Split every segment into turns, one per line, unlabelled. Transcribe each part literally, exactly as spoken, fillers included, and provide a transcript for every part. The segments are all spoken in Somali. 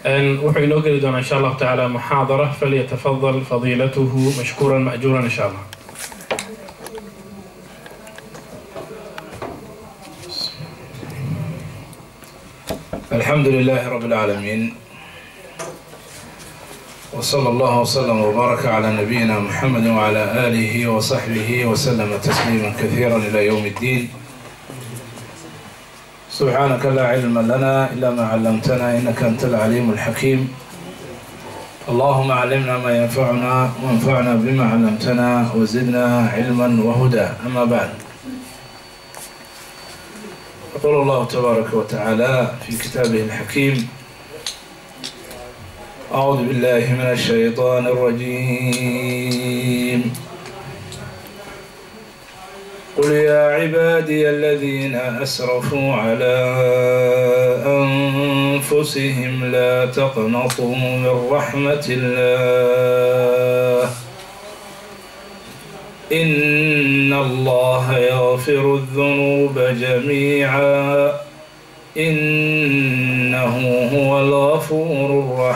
wuxuu inoo geli doonaa insha allahu tacaala muxaadara falyatafadal fadiilatuhu mashkuuran ma'juuran insha allah.
الحمد لله رب العالمين وصلى الله وسلم وبارك على نبينا محمد وعلى آله وصحبه وسلم تسليما كثيرا إلى يوم الدين. سبحانك لا علم لنا إلا ما علمتنا إنك أنت العليم الحكيم. اللهم علمنا ما ينفعنا وانفعنا بما علمتنا وزدنا علما وهدى. أما بعد، يقول الله تبارك وتعالى في كتابه الحكيم: أعوذ بالله من الشيطان الرجيم. قل يا عبادي الذين أسرفوا على أنفسهم لا تقنطوا من رحمة الله إن الله يغفر الذنوب جميعا إنه هو الغفور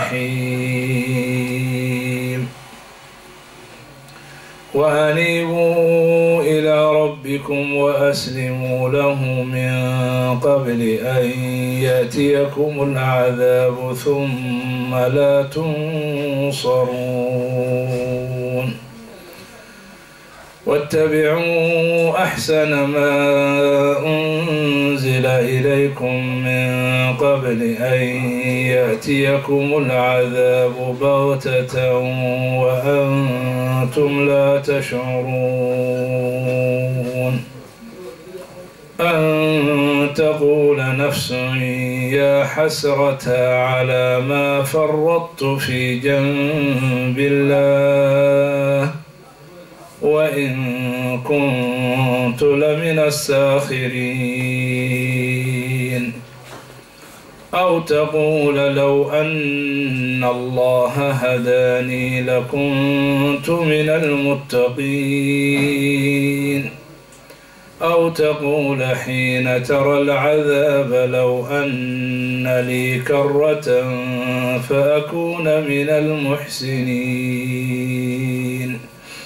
الرحيم. وأنيبوا إلى ربكم وأسلموا له من قبل أن يأتيكم العذاب ثم لا تنصرون. واتبعوا أحسن ما أنزل إليكم من قبل أن يأتيكم العذاب بغتة وأنتم لا تشعرون. أن تقول نفس يا حسرة على ما فرطت في جنب الله وإن كنت لمن الساخرين. أو تقول لو أن الله هداني لكنت من المتقين. أو تقول حين ترى العذاب لو أن لي كرة فأكون من المحسنين.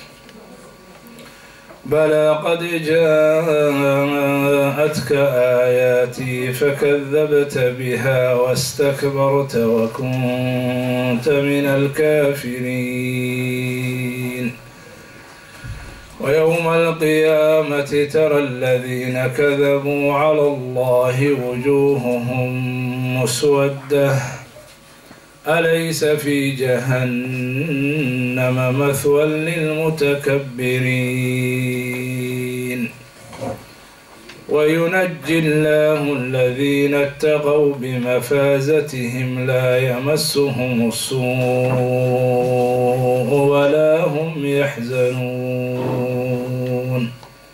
بلى قد جاءتك آياتي فكذبت بها واستكبرت وكنت من الكافرين. ويوم القيامة ترى الذين كذبوا على الله وجوههم مسودة أليس في جهنم مثوى للمتكبرين. وينجي الله الذين اتقوا بمفازتهم لا يمسهم السوء ولا هم يحزنون.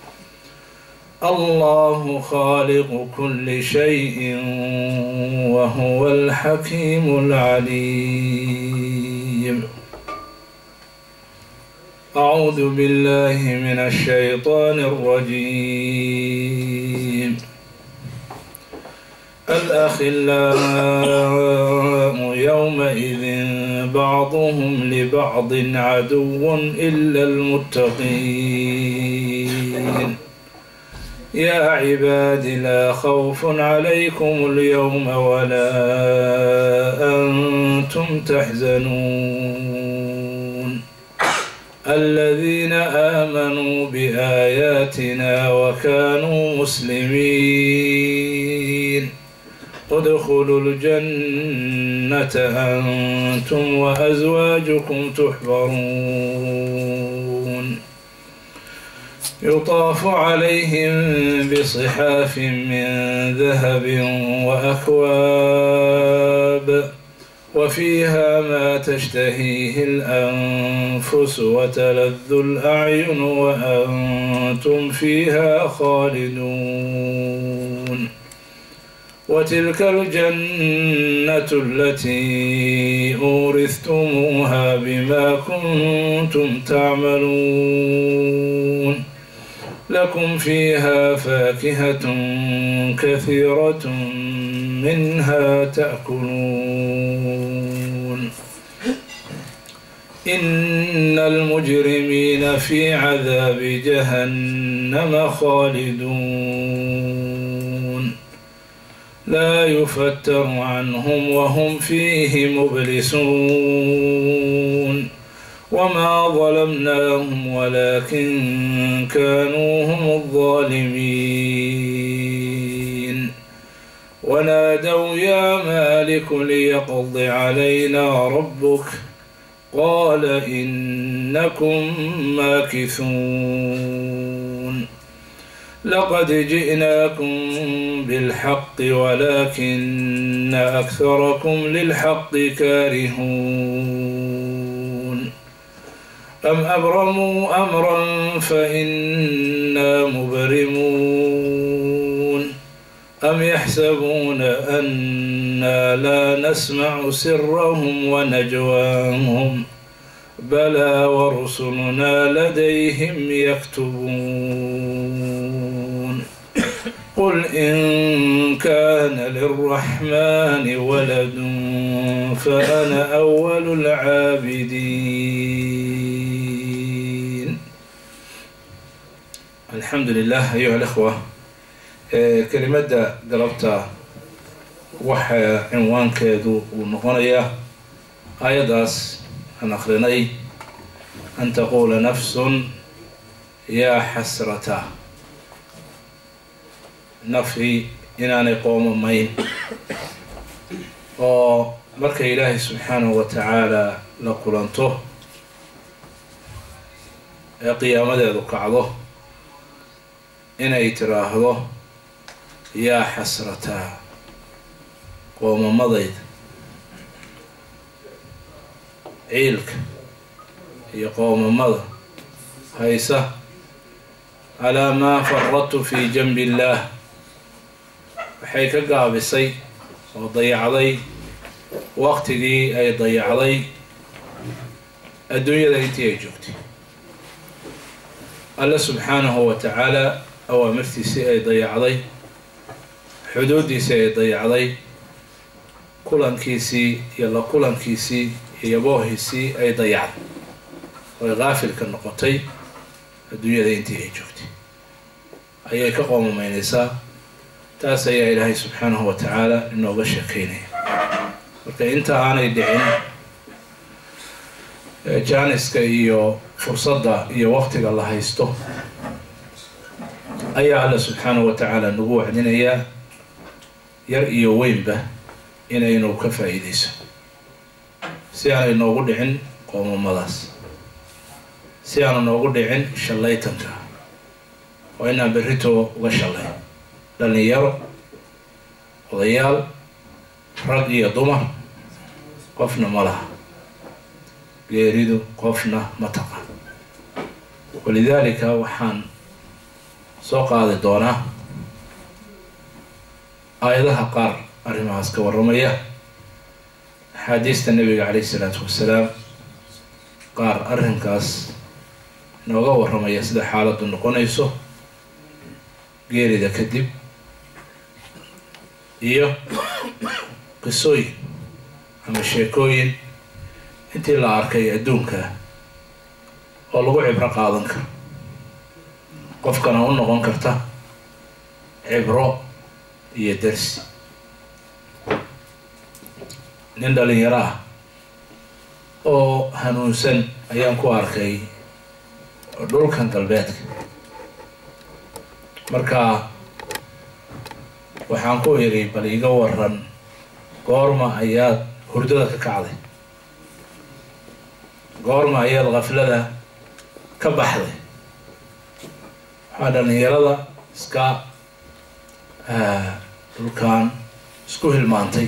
الله خالق كل شيء وهو الحكيم العليم. أعوذ بالله من الشيطان الرجيم. الأخلاء يومئذ بعضهم لبعض عدو إلا المتقين. يا عباد لا خوف عليكم اليوم ولا أنتم تحزنون الذين آمنوا بآياتنا وكانوا مسلمين ادخلوا الجنة أنتم وأزواجكم تحبرون يطاف عليهم بصحاف من ذهب وأكواب وفيها ما تشتهيه الأنفس وتلذ الأعين وأنتم فيها خالدون وتلك الجنة التي أورثتموها بما كنتم تعملون لكم فيها فاكهة كثيرة منها تأكلون إن المجرمين في عذاب جهنم خالدون لا يفتر عنهم وهم فيه مبلسون وما ظلمناهم ولكن كانوا هم الظالمين ونادوا يا مالك ليقض علينا ربك قال إنكم ماكثون لقد جئناكم بالحق ولكن أكثركم للحق كارهون أم أبرموا أمرا فإنا مبرمون أم يحسبون أنا لا نسمع سرهم ونجواهم بلى ورسلنا لديهم يكتبون قل إن كان للرحمن ولد فأنا أول العابدين. الحمد لله أيها الأخوة. كلمة قلبتها وحى عنوان كيدو ونقنية آياداس أن أخرني أن تقول نفس يا حسرة نفي إناني قوم مين ومرك إلهي سبحانه وتعالى لقلنته قيامة ذو كعضه إن يتراهضه يا حسرة قوم مضيد عيلك هي قوم مضى هيسة على ما فرطت في جنب الله وحيك قابسي وضيع ضي وقت دي أي ضيع ضي الدنيا ذي تيجوكتي الله سبحانه وتعالى أوامرتي سي أي ضيع ضي حدودي سي ضيع ضي كلان كيسي يلا كلان كيسي يبوه سي أي ضيع ويغافل كالنقطي الدنيا ذي انتهي جوكتي أي كقوم مينيسا تاسا يا إلهي سبحانه وتعالى إنه بشكيني وكا انت أنا يدعين جانسك إيو فرصة إيو وقتك الله يستو أي الله سبحانه وتعالى نبوع عندنا إياه يرئي وين به إنا إنه كفا إيديس سيانا إنه قد عن قوم مضاس سيانا إنه قد عن شليتنك وإنا بريتو وشلي لأن يرى وضيال رقي ضمر قفنا ملها يريد قفنا متقا ولذلك وحان سوق هذا الدونة آياتها قار أرماس كورمية حديث النبي عليه الصلاة والسلام قار أرنكاس نوغا ورمية سيدا حالة نقونيسو غير إذا كدب إيو قصوي أما شيكوين انتي لا أركي أدونك ولغو عبرة قادنك qofkana u noqon karta cibro iyo darsi nin dhalinyaro ah oo hanuunsan ayaan ku arkay dhulkan galbeedka marka waxaan ku yiri bal iga waran goorma ayaad hurdada ka kacday goorma ayaad qaflada ka baxday هذا نيرada iska dhulkan isku hilmaantay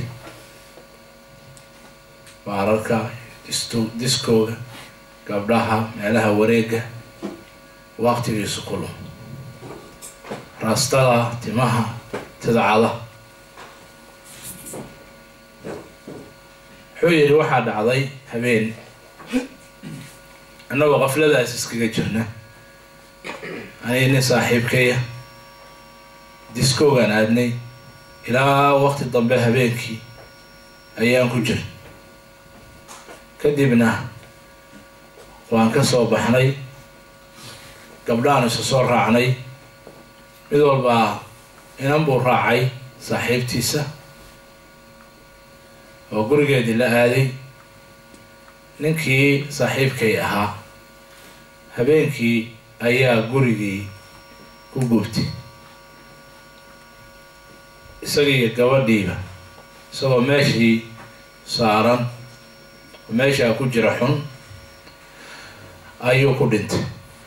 baararka diskooga gabdhaha meelaha wareega waqtigiisu kulum raastada timaha tidcada wuxuu yidhi waxaa dhacday habeen annagoo qafladaas iskaga jirna أنا إني صاحب كيا ديسكو كان عادني إلى وقت الضبها بينكي أيام كجر كدبنا waan ka soo baxnay gabdhaan isu soo raacnay mid walba inan buu raacay saaxiibtiisa oo gurigeedii la aaday ninkii saaxiibkay ahaa habeenkii ayaa gurigii ku gubtay isagii gabadhiiba isagoo meeshii saaran meeshaa ku jira xun ayuu ku dhintay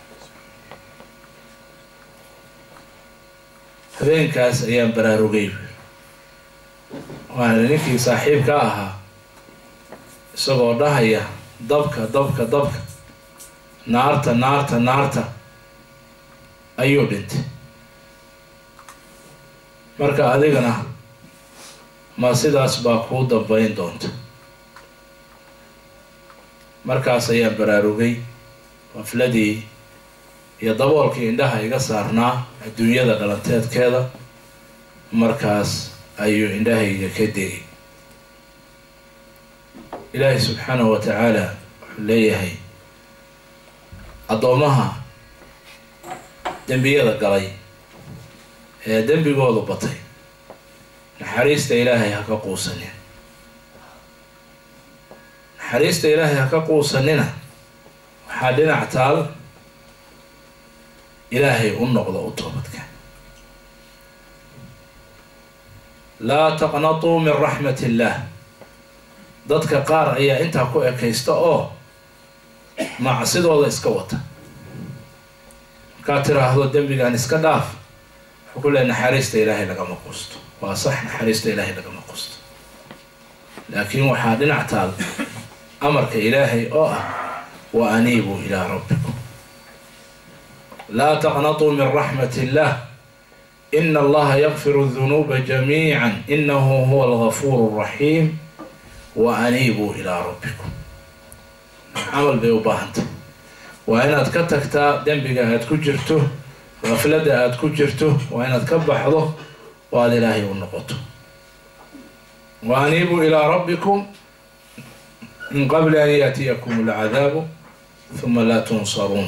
habeenkaas ayaan baraarugay waana ninkii saaxiibka ahaa isagoo dhahaya dabka dabka dabka naarta naarta naarta ayuu dhintay marka adigana ma sidaas baa kuu dambayn doonta markaas ayaan baraarugay wafladii iyo daboolkii indhaha iga saarnaa adduunyada dhalanteedkeeda markaas ayuu indhahayga ka degay ilaahay subxaanahu wa tacaala wuxuu leeyahay addoomaha dembiyada galay ee dembigoodu batay naxariista ilaahay ha ka quusanin naxariista ilaahay ha ka quusanina waxaa dhinac taal ilaahay u noqdo u toobadka laa taqnatuu min raxmat illaah dadka qaar ayaa intaa ku ekaysta oo macsidooda iska wata markaad tiraahdo dembigaan iska dhaaf wuxuu ku leehay naxariista ilaahay lagama quusto waa sax naxariista ilaahay lagama quusto laakiin waxaa dhinac taal amarka ilaahay oo ah wa aniibuu ilaa rabbikum laa taqnatuu min raxmat illaah ina allaha yakfiru dunuuba jamiica inahu huwa algafuuru raxiim wa aniibuu ilaa rabbikum camal bay u baahantay waa inaad ka tagtaa dembiga aad ku jirto gafladda aad ku jirto waa inaad ka baxdo oo aad ilaahay u noqoto wa aniibuu ilaa rabbikum min qabli an yaatiyakum alcadaabu huma laa tunsaruun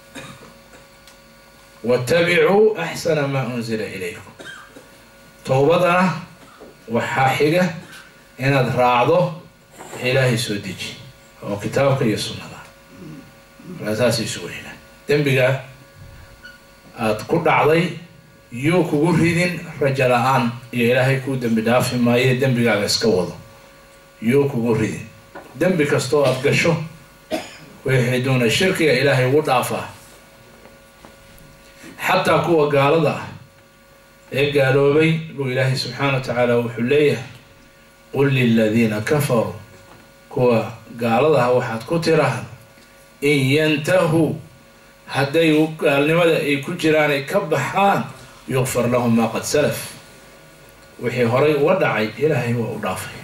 waattabicuu axsana maa unzila ilaykum towbadana waxaa xiga inaad raacdo ilaahay soo deji oo kitaabka iyo sunnada markaasaasay isugu helaan dembiga aad ku dhacday yuu kugu ridin raja la-aan iyo ilaahay kuu dembi dhaafi maaye dembigaaga iska wado yuu kugu ridin dembi kastoo aad gasho wixii duuna shirkiga ilaahay ugu dhaafaa xataa kuwa gaalada ah ee gaaloobay buu ilaahay subxaana wa tacaala wuxuu leeyahay qul liladiina kafaruu kuwa gaalada ah waxaad ku tiraahda in yantahuu hadday gaalnimada ay ku jiraan ay ka baxaan yukfar lahum maa qad salaf wixii horay uga dhacay ilaahay waa u dhaafaya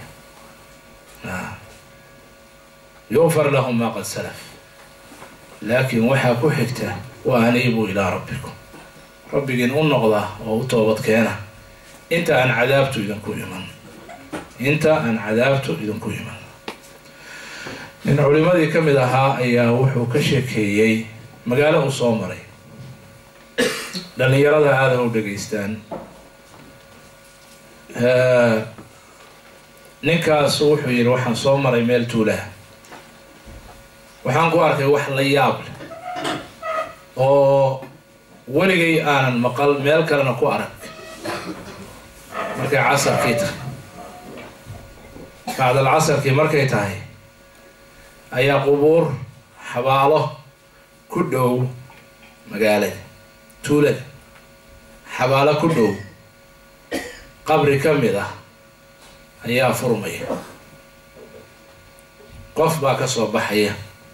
yukfar lahum maa qad salaf laakiin waxaa ku xigta wa aniibuu ilaa rabbikum rabbigiin u noqda oo u toobad keena inta aan cadaabtu idinku iman inta aan cadaabtu idinku iman nin culimadii ka mid ahaa ayaa wuxuu ka sheekeeyey magaalo uu soo maray dhalinyarada aada u dhegaystaan ninkaas wuxuu yidhi waxaan soo maray meel tuulaha waxaan ku arkay wax la yaab leh oo weligay aanan maqal meel kalena ku arag markay casarkii tahay bacdal casarkii markay tahay ayaa qubuur xabaalo ku dhow magaalada tuulada xabaalo ku dhow qabri ka mid ah ayaa furmaya qof baa ka soo baxaya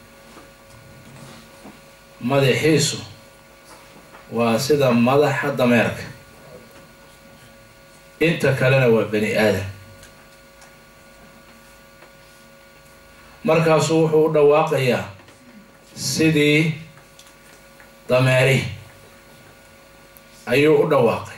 madaxiisu waa sida madaxa dameerka inta kalena waa bani aadam markaasuu wuxuu u dhawaaqayaa sidii dameeri ayuu u dhawaaqay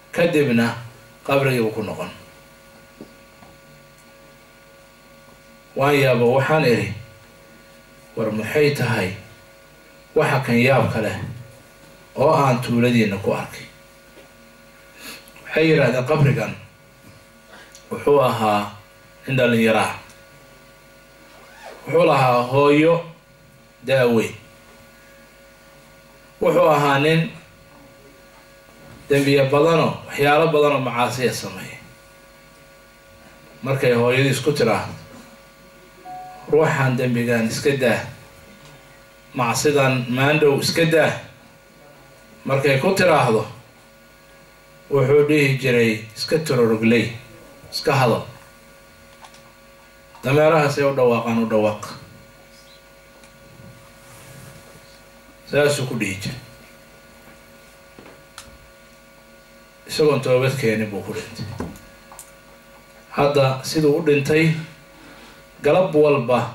kadibna qabrigii buu ku noqon waan yaaba waxaan iri war maxay tahay waxa kan yaab kale oo aan tuuladiina ku arkay. waxay yiraahdeen qabrigan wuxuu ahaa in dhalinyaro ah, wuxuu lahaa hooyo daaweyn, wuxuu ahaa nin dembiye badano waxyaalo badanoo macaasiya sameeyay. markay hooyadii isku tiraahdo ruuxan dembigan iska daa, macsidan maandhow iska daa, markay ku tiraahdo wuxuu dhihi jiray iska turorogley, iska hadal, dameerahaasay u dhawaaqaan u dhawaaq, saasuu ku dhihi jiray. isagoon toobad keenin buu ku dhintay. hadda siduu u dhintay galab walba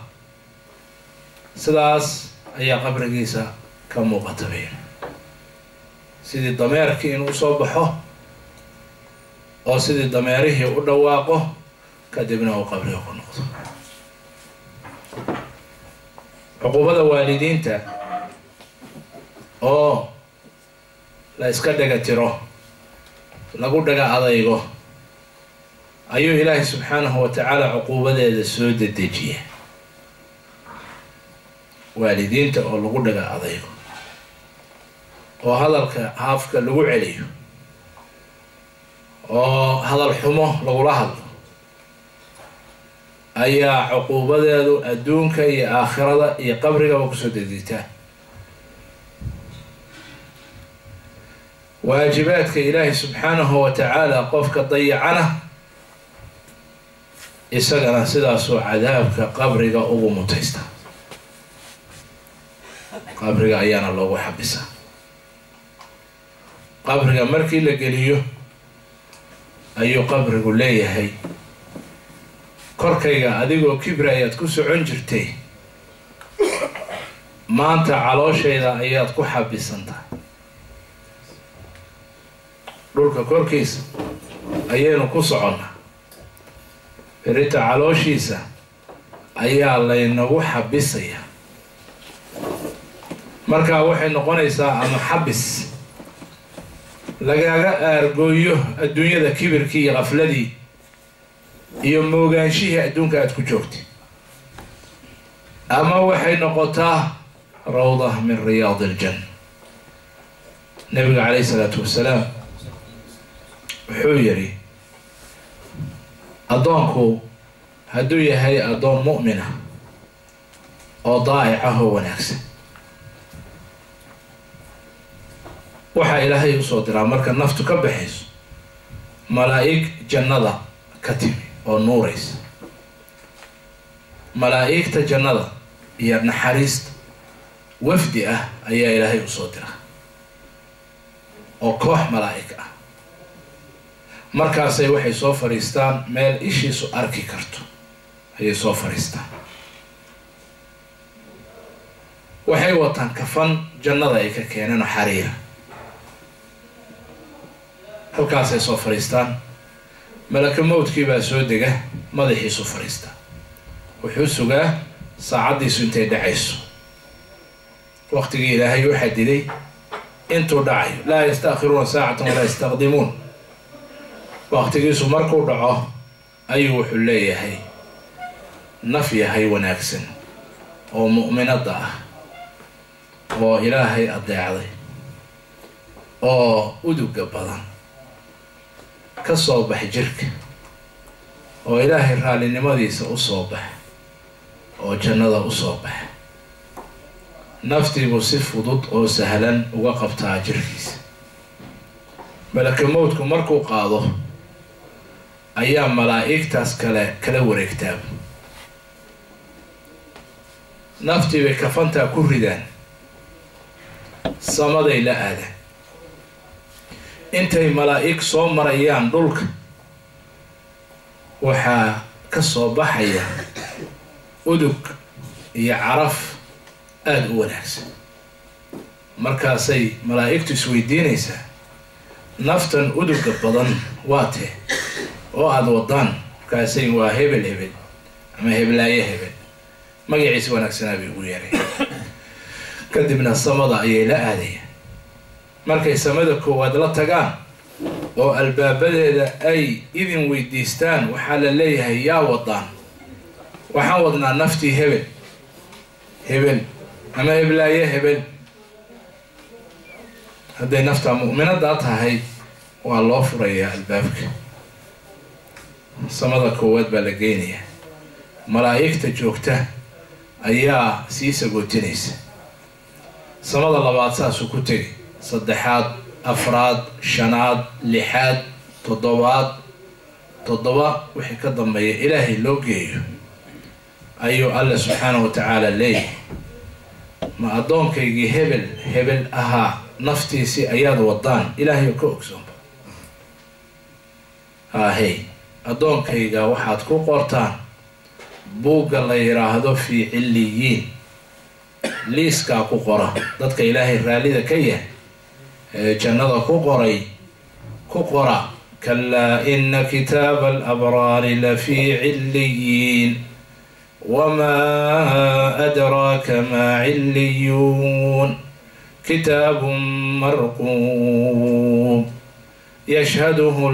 sidaas ayaa qabrigiisa ka muuqata bay sidii dameerkii inuu soo baxo oo sidii dameerihii u dhawaaqo kadibna uu qabriga ku noqdo. cuqubada waalidiinta oo la iska dhaga tiro, lagu dhaga adaygo, ayuu ilaahay subxaanahu wa tacaala cuquubadeeda soo dedejiya. waalidiinta oo lagu dhaga adaygo oo hadalka haafka lagu celiyo oo hadal xumo lagula hadlo ayaa cuquubadeedu adduunka iyo aakhirada iyo qabrigaba kusoo dedejitaa. waajibaadka ilaahay subxaanahu wa tacaala qofka dayacana isagana sidaasoo cadaabka qabriga ugu mutaysta. qabriga ayaana loogu xabisaa. qabriga markii la geliyo ayuu qabrigu leeyahay korkayga adigoo kibri ayaad ku socon jirtay, maanta calooshayda ayaad ku xabisantahay. dhulka korkiisa ayaynu ku soconnaa, berita calooshiisa ayaa laynagu xabisaya. markaa waxay noqonaysaa ama xabis lagaaga aargooyo adduunyada kibirkii iyo qafladii iyo moogaanshihii adduunka aad ku joogtay, ama waxay noqotaa rawda min riyaad aljanna. nabiga calayhi salaatu wasalaam wuxuu yidhi addoonku hadduu yahay addoon mu'mina oo daa'ic ah oo wanaagsan, waxaa ilaahay usoo diraa marka naftu ka baxayso malaa'ig jannada ka timi oo nuuraysa. malaa'igta jannada iyo naxariista wafdi ah ayaa ilaahay usoo diraa oo koox malaa'ig ah. markaasay waxay soo fadhiistaan meel ishiisu arki karto ayay soo fadhiistaan. waxay wataan kafan jannada ay ka keeneen oo xariira. halkaasay soo fadhiistaan. malaka mawdkii baa soo dega, madaxiisu fadhiista, wuxuu sugaa saacaddiisu intay dhacayso. waqtigii ilaahay u xadilay intuu dhacayo, laa yastaakhiruuna saacatan walaa yastaqdimuun. waqtigiisu markuu dhaco ayuu wuxuu leeyahay naf yahay wanaagsan oo mu'minada ah oo ilaahay adeecday oo uduga badan ka soo bax jirka oo ilaahay raalinimadiisa u soo bax oo jannada u soo bax. naftiibuu si fudud oo sahlan uga qabtaa jirkiisa. malaka mawdku markuu qaado ayaa malaa'igtaas kale kala wareegtaa. naftii bay kafantaa ku ridaan, samaday la aadaan. intay malaa'ig soo marayaan dhulka waxaa ka soo baxaya udug iyo caraf aada u wanaagsan. markaasay malaa'igtu isweydiinaysaa naftan uduga badan waa tee oo aada wadaan. markaasay waa hebel hebel ama heblaaye hebel magaciisa wanaagsanaa bay ugu yeereen kadibna samada ayay la aadayeen markay samada koowaad la tagaan oo albaabadeeda ay idin weydiistaan waxaa la leeyahay yaa wadaan waxaan wadnaa naftii hebel hebel ama heblaaye hebel hadday naftaa mu'minadaa tahay waa loo furayaa albaabka samada koowaad baa la geynayaa malaa'igta joogta ayaa sii sagootinaysa samada labaad saasuu ku tegi saddexaad afraad shanaad lixaad toddobaad toddoba wixii ka dambeeya ilaahay loo geeyo ayuu alla subxaanahu wa tacaala leeyahay ma addoonkaygii hebel hebel ahaa naftiisii ayaad wadaan ilaahay ka ogsoonba haahey addoonkayga waxaad ku qortaan buugga la yidhaahdo fii cilliyiin liiskaa ku qora dadka ilaahay raallida ka yahay ee jannada ku qoray ku qora kalaa ina kitaaba alabraari la fii cilliyiin wamaa adraaka maa cilliyuun kitaabun marquum yashhaduhu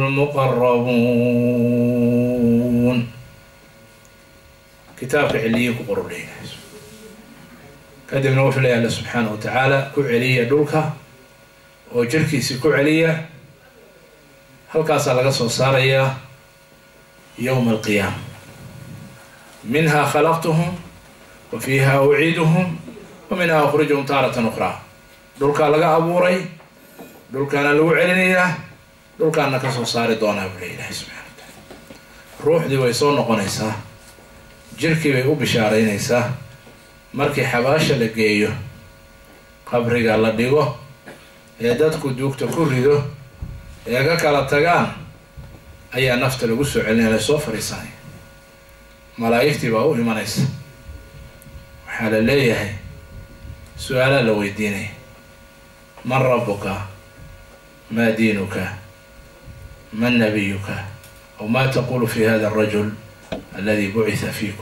lmuqarabuun kitaabka ciliyiin ku qoru leeyahay kadibna wuxuu leeyahay alla subxaanahu wa tacaala ku celiya dhulka oo jirkiisii ku celiya halkaasaa laga soo saarayaa yowma alqiyaama minhaa khalaqtuhum wa fiiha uciiduhum wa minhaa akhrijuhum taaratan ukhraa dhulkaa laga abuuray dhulkaana lagu celinayaa dhulkaana ka soo saari doonaa buu leeyahay ilaahay subxana wa tacaala ruuxdii way soo noqonaysaa jirkii bay u bishaaraynaysaa markii xabaasha la geeyo qabriga la dhigo ee dadku duugta ku rido ee ka kala tagaan ayaa nafta lagu soo celinaya la soo fariisanaya malaa'igtii baa u imanaysa waxaa la leeyahay su-aalaa la weydiinaya man rabbuka maa diinuka man nabiyuka aw maa taqulu fi hada arajul aladi bucitha fiikum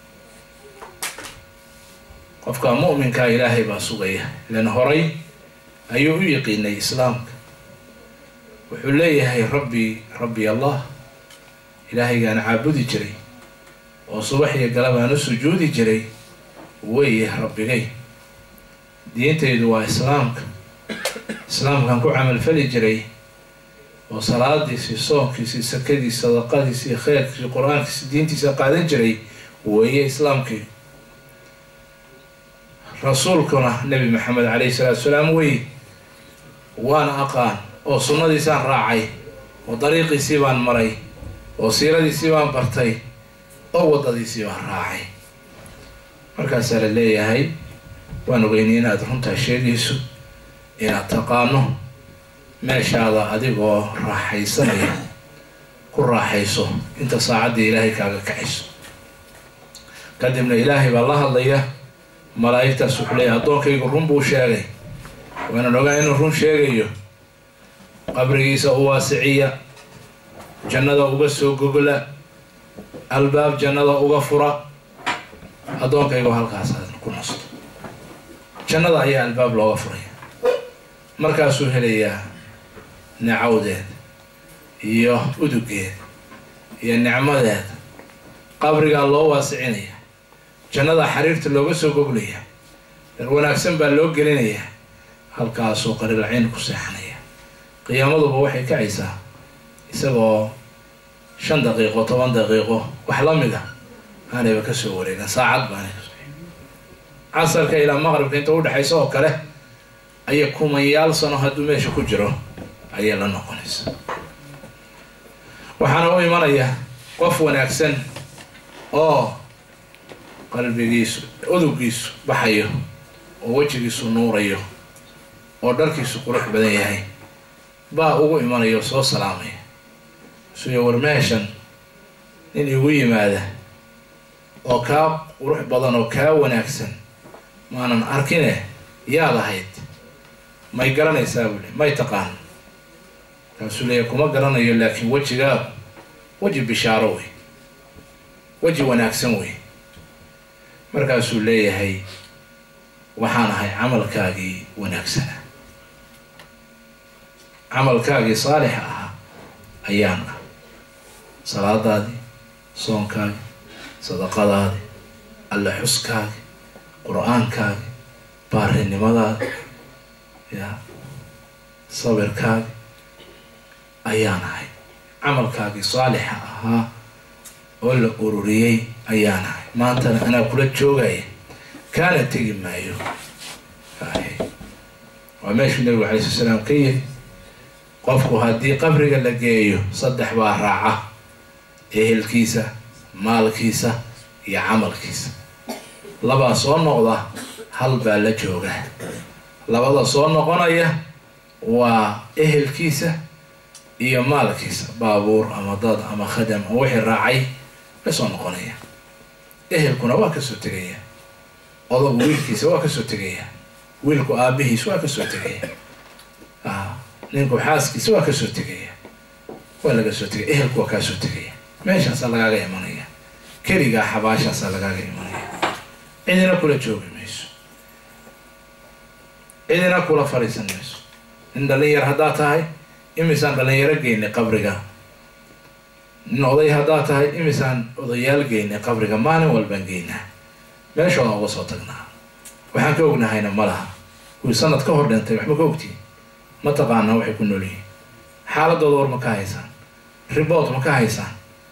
qofka mu'minkaa ilaahay baa sugaya ilan horay ayuu u yaqiinay islaamka wuxuu leeyahay rabbi rabbi allah ilaahaygaan caabudi jiray oo subax iyo galabaan u sujuudi jiray weeye rabbigay diintaydu waa islaamka islaamkaan ku camalfali jiray oo salaadiisii soonkiisii sakadiisi sadaqadiisii kheyrkiisii qur-aankiisi diintiisa qaadan jiray weeye islaamkii rasuulkuna nebi maxamed calayhi salaatu wasalaam wey waana aqaan oo sunnadiisaan raacay oo dariiqiisii baan maray oo siiradiisii baan bartay oo waddadiisii baan raacay markaasaa la leeyahay waan ogeynay inaad runtaa sheegayso inaad taqaano meeshaada adigoo raaxaysanaya ku raaxayso inta saacaddii ilaahay kaaga kacayso kadibna ilaahay baa la hadlaya malaa'igtaas wuxuu leeyahay addoonkaygu run buu sheegay waanan ogaa inuu run sheegayo qabrigiisa u waasiciya jannada uga soo gogla albaab jannada uga fura addoonkaygu halkaas ku nasto jannada ayaa albaab looga furaya markaasuu helayaa nicawdeed iyo udugeed iyo nicmadeed qabrigaa loo waasicinaya jannada xariirta looga soo goglaya dar wanaagsan baa loo gelinaya halkaasuu qarilaciin ku seexanaya qiyaamaduba waxay kacaysaa isagoo shan daqiiqo toban daqiiqo wax la mid a aanayba ka soo wareegan saacad baanay casarka ilaa maqribka inta udhexaysa oo kale ayay kumanyaal sano hadduu meesha ku jiro ayay la noqonaysa waxaana u imanaya qof wanaagsan oo qalbigiisu udugiisu baxayo oo wejigiisu nuurayo oo dharkiisu qurux badan yahay baa ugu imanayo soo salaamaya suyo war meeshan nin igu yimaada oo kaa qurux badan oo kaa wanaagsan maanan arkine yaad ahayd may garanaysaa bule may taqaan kaasuu leeya kuma garanayo laakiin wejigaagu weji bishaaro wey weji wanaagsan wey markaasuu leeyahay waxaan ahay camalkaagii wanaagsana camalkaagii saalix ahaa ayaan ah salaadaadii soonkaagii sadaqadaadii alla xuskaagii qur-aankaagii baarinimadaadii ya sabirkaagii ayaan ahay camalkaagii saalixa ahaa oo la ururiyey ayaan ahay maantana anaa kula joogaya kaana tegi maayo waa meeshuu nabigu alayhi salaam ka yiri qofku haddii qabriga la geeyo saddex baa raaca ehelkiisa maalkiisa iyo camalkiisa labaa soo noqda hal baa la jooga labada soo noqonaya waa ehelkiisa iyo maalkiisa baabuur ama dad ama khadam ama wixii raacay la soo noqonaya ehelkuna waa kasoo tegaya odagu wiilkiisa waa kasoo tegaya wiilku aabihiis waa kasoo tegaya ninku xaaskiisa waa kasoo tegaya waa laga soo tegaya ehelku waa kasoo tegaya meeshaasaa lagaaga imanaya keligaa xabaashaasaa lagaaga imanaya cidina kula joogi mayso cidina kula fadhiisan mayso nin dhalinyar haddaad tahay imisaan dhalinyaro geynay qabriga nin oday haddaad tahay imisaan odayaal geynay qabriga maalin walbaan geynaa meeshoodan uga soo tagnaa waxaan ka ognahayna ma laha kuwii sanad ka hor dhintay waxba ka ogtiin ma taqaanaa waxay ku noolyihiin xaaladooda war ma ka haysaan riboot ma ka haysaan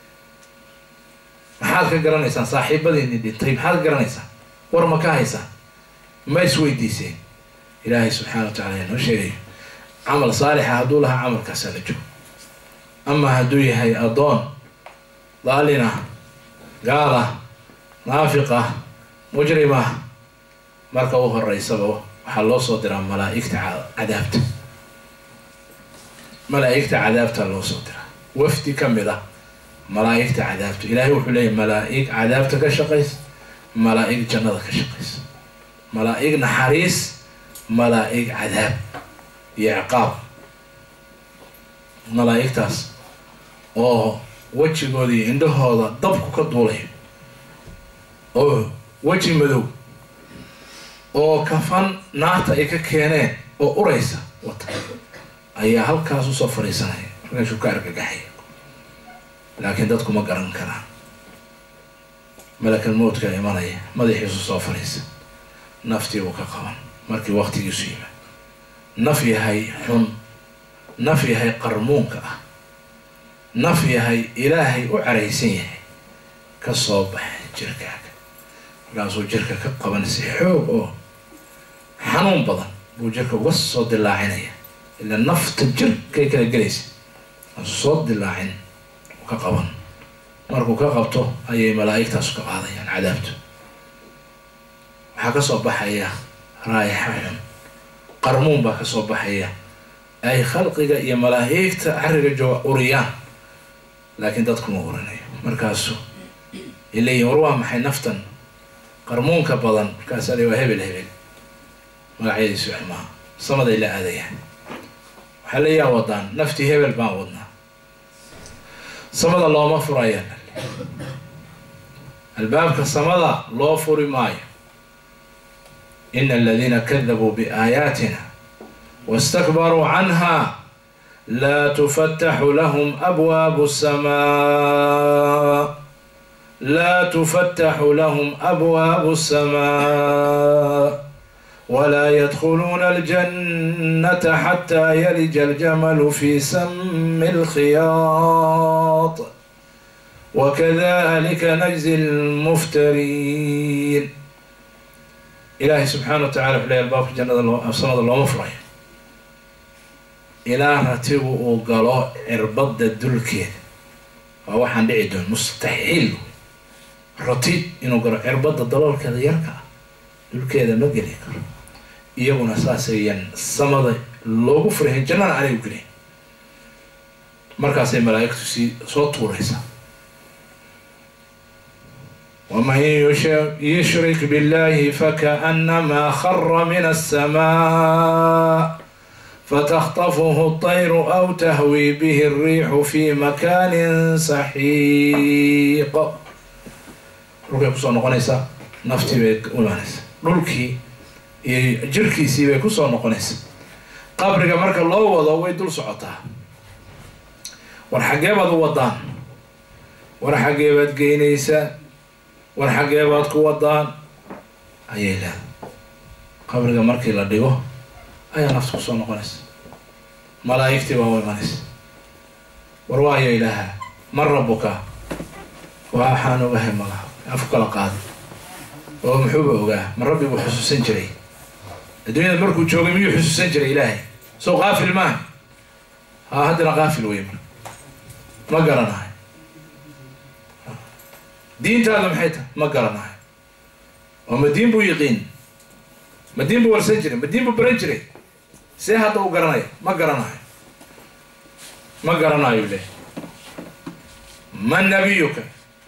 maxaad ka garanaysaan saaxiibadiini dhintay maxaad ka garanaysaan war ma ka haysaan ma isweydiiseen ilaahay subxaana wa tacala inoo sheegayo camal saalixa hadduu lahaa camalkaasaa la joogo ama hadduu yahay addoon daalina gaala naafiqa mujrima marka u horeysaba waxaa loo soo diraa malaa'igta cadaabta malaa'igta cadaabta loo soo diraa wafdi ka mid ah malaa'igta cadaabta ilaahay wuxuu leeyahay malaa'ig cadaabta ka shaqaysa malaa'ig jannada ka shaqaysa malaa'ig naxariis malaa'ig cadaab iyo ciqaab malaa'igtaas oo wejigooda iyo indhahooda dabku ka duulayo oo weji madow oo kafan naarta ay ka keeneen oo uraysa wata ayaa halkaas usoo fadhiisanaya markaasuu ka argagaxaya laakiin dadku ma garan karaan malakal mowtka imanaya madaxiisu soo fadhiisa naftii uu ka qaban markii waqtigiisu yima naf yahay xun naf yahay qarmuunka ah naf yahay ilaahay u caraysan yahay ka soo baxay jirkaaga markaasuu jirka ka qaban si xoog oo xanuun badan buu jirka uga soo dilaacinaya ila nafta jirkay kala gelaysa asu soo dilaacin ka qaban markuu ka qabto ayay malaa'igtaasu ka qaadayaan cadaabtu waxaa ka soo baxaya raayaxa xun qarmuun baa ka soo baxaya ay khalqiga iyo malaa'igta carriga jooga uriyaan laakiin dadkuma urinayo markaasu ileeyihin war waa maxay naftan qarmuunka badan markaasaa le waa hebel hebel magacyadiisu xumaa samaday la aadayaan waxaa leeyaa wadaan naftii hebel baan wadnaa samada looma furaya albaabka samada loo furi maayo ina aladiina kadabuu biaayaatina wastakbaruu canha laa tufataxu lahum abwaabu samaa laa tufataxu lahum abwaabu الsamaa walaa yadkhuluuna aljannata xataa yalija aljamalu fi sami اlkhiyaat wakadalika najzi lmuftariin ilaahay subxaana wa tacala wuxuu leeyahay albaabka jannada samada looma furayo ilaa ratigu uu galo cirbadda dulkeeda waa waxaan dhici doon mustaxiil rati inuu galo cirbadda daloolkeeda yarka ah dulkeeda ma geli karo iyaguna saasayaan samada loogu furayn jannana aanay u gelin markaasay malaa'igtu sii soo tuuraysaa ومن يشرك بالله فكأنما خر من السماء فتخطفه الطير أو تهوي به الريح في مكان سحيق dhulkay kusoo noqonaysaa naftii bay u imaanaysaa dhulkii iyo jirkiisii bay kusoo noqonaysaa qabriga marka loo wado way dul socotaa war xaggee baad u wadaan war xaggee baad geynaysaa war xaggee baad ku wadaan ayay leedahay qabriga markii la dhigo ayaa nafta kusoo noqonaysa malaa'igtii baa u imanaysa war waayo ilaaha man rabbuka waxaan ogahay malaha afku kala qaada oo muxuuba ogaa ma rabbi buu xusuusan jiray adduunyada markuu joogay miyuu xusuusan jiray ilaahay soo qaafil maaha haa haddana qaafil wey mar ma garanahay diintaada maxay tahay ma garanahay oo ma diin buu yiqiin ma diin buu warsan jiray ma diin buu baran jiray see hadda u garanaya ma garanayo ma garanayo leh man nabiyuka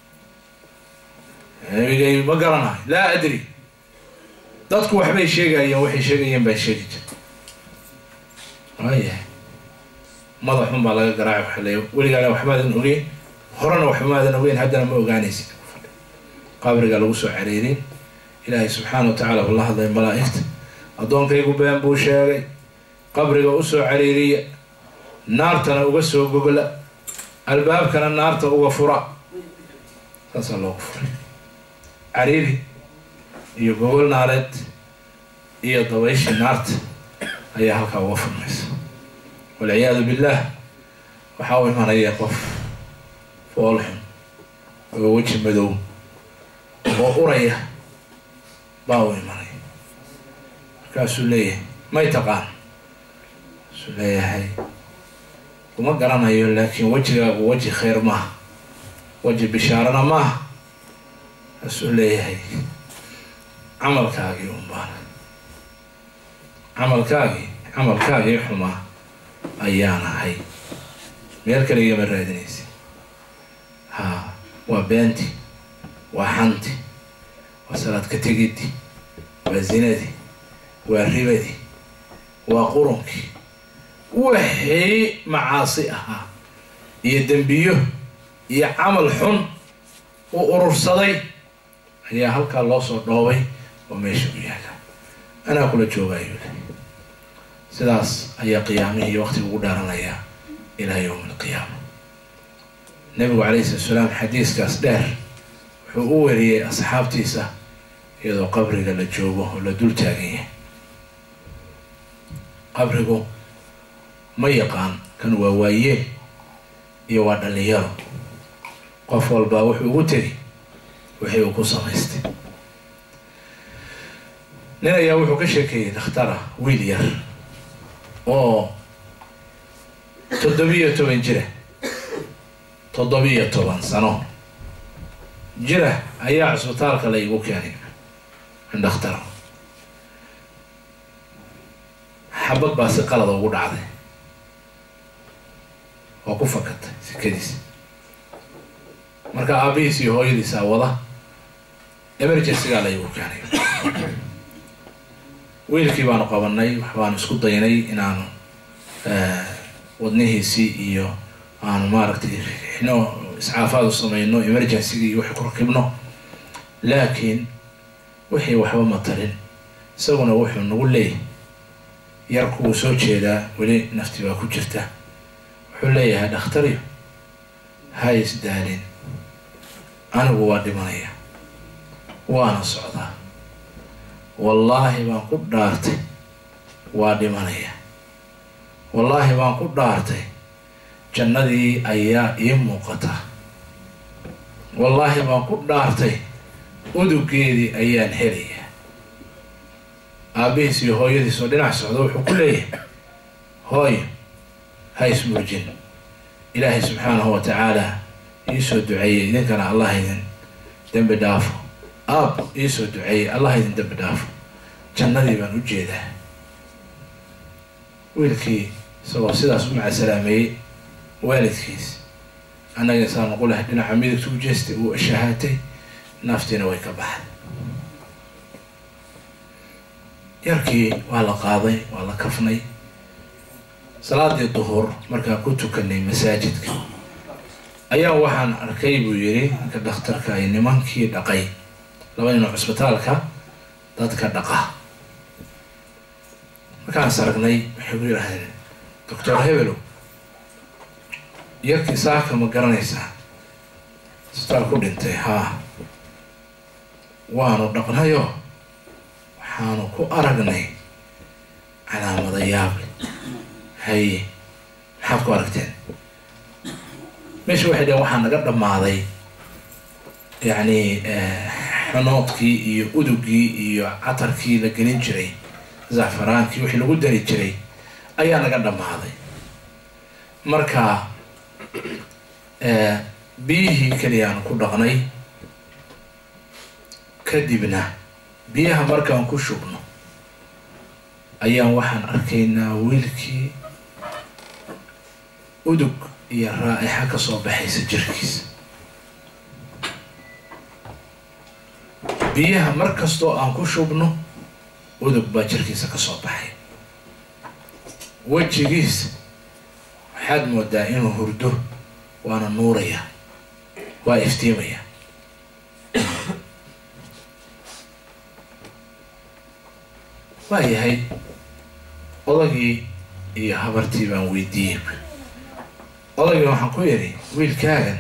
nabigay ma garanayo laa adri dadku waxbay sheegayeen waxay sheegayeen baa sheegi jira waayahay madaxun baa laga garaaca waxa leeya weligaana waxbaadan ogeyn horena waxbamaadan ogeyn haddana ma ogaanaysid qabriga lagu soo cariirin ilaahay subxaana wa tacaala buu la hadlay malaa'igta addoonkaygu been buu sheegay qabriga u soo cariiriya naartana uga soo gogla albaabkana naarta uga fura saasaa loogu furay cariiri iyo gogol naareed iyo dabayshi naarta ayaa halkaa uga furmaysa walciyaadu billaah waxaa u imanaya qof foolxun oo weji madow oo uraya baa u imanaya markaasuu leeyahay may taqaan suu leeyahay kuma garanayo laakiin wejigaagu weji khayr maaha weji bishaarana maaha kaasuu leeyahay camalkaagii unbaana camalkaagii camalkaagii xumaa ayaan ahay meel kale igama raadinaysa haa waa beenti waa xanti waa salaad ka tegiddi waa zinadii waa ribadii waa qurunkii wixii macaasi ahaa iyo dembiyo iyo camal xun u urursaday ayaa halkaa loo soo dhoobay oo meesha u yaala anaa kula joogayo sidaas ayaa qiyaamihii waqtiga ugu dhaaranayaa ilaa yowm alqiyaama nabigu calayhi salatu wasalaam xadiiskaas dheer wuxuu u weriyey asxaabtiisa iyadoo qabriga la joogo oo la dul taagan yahay qabrigu ma yaqaan kan waa waayeel iyo waa dhalinyaro qof walbaa wuxuu ugu tegi wixii uu ku samaystay nin ayaa wuxuu ka sheekeeyey dakhtara wiil yar oo toddobiyo toban jira toddobiyo toban sano jira ayaa cisbitaalka la igu keenay dakhtara xabad baa si qalada ugu dhacday waa ku fakatay sikadiisa marka aabihiis iyo hooyadiisa wada emergencygaa la igu keenay wiilkii baanu qabanay waxbaanu isku daynay inaanu wadnihiisii iyo aanu maaragtay xino iscaafaad u samayno emergencyga iyo wixii ku rakibno laakiin wixii waxba ma tarin isaguna wuxuu nagu leeyahay yarku wuu soo jeedaa weli nafti baa ku jirta wuxuu leeyahay dhakhtariyo ha isdaalin anigu waa dhimanaya waana socdaa wallaahi baan ku dhaartay waa dhimanaya wallaahi baan ku dhaartay jannadii ayaa ii muuqata wallaahi baan ku dhaartay udugeedii ayaan helaya aabihiis iyo hooyadiis oo dhinac socda wuxuu ku leeyahay hooyo ha ismuujin ilaahay subxaanahu wa tacaala iisoo duceeyey idinkana allah idin dembi dhaafo aab iisoo duceeyey allah idin dembi dhaafo jannadii baan u jeedaa wiilkii isagoo sidaas u macasalaameeyey waalidkiis annaga insaan noqu lahay dhinaca midigta u jeestay uu shahaatay naftiina way ka baxday yarkii waa la qaaday waa la kafnay salaadii duhur markaan ku tukanay masaajidka ayaa waxaan arkay buu yiri ka dhakhtarka ay nimankii dhaqay laba nin oo cusbitaalka dadka dhaqa markaan saragnay waxay u yiraahdeen doctor Hebelo yarkii saaka ma garanaysaa isbitaal ku dhintay haa waanu dhaqnayo waxaanu ku aragnay calaamada yaab hay maxaad ku aragteen meesha waxay dhaheen waxaa naga dhammaaday yacni xanoodkii iyo udugii iyo catarkii la gelin jiray zacfaraankii wixii lagu dari jiray ayaa naga dhammaaday marka biyihii keliyaan ku dhaqnay kadibna biyaha markaan ku shubno ayaan waxaan arkaynaa wiilkii udug iyo raa'ixa ka soo baxaysa jirkiisa biyaha mar kastoo aan ku shubno udug baa jirkiisa ka soo baxay wejigiisa waxaad moodaa inuu hurdo waana nuuraya waa iftiimaya waayahay odagii iyo habartii baan weydiiyey odagii waxaan ku yidhi wiilkaagan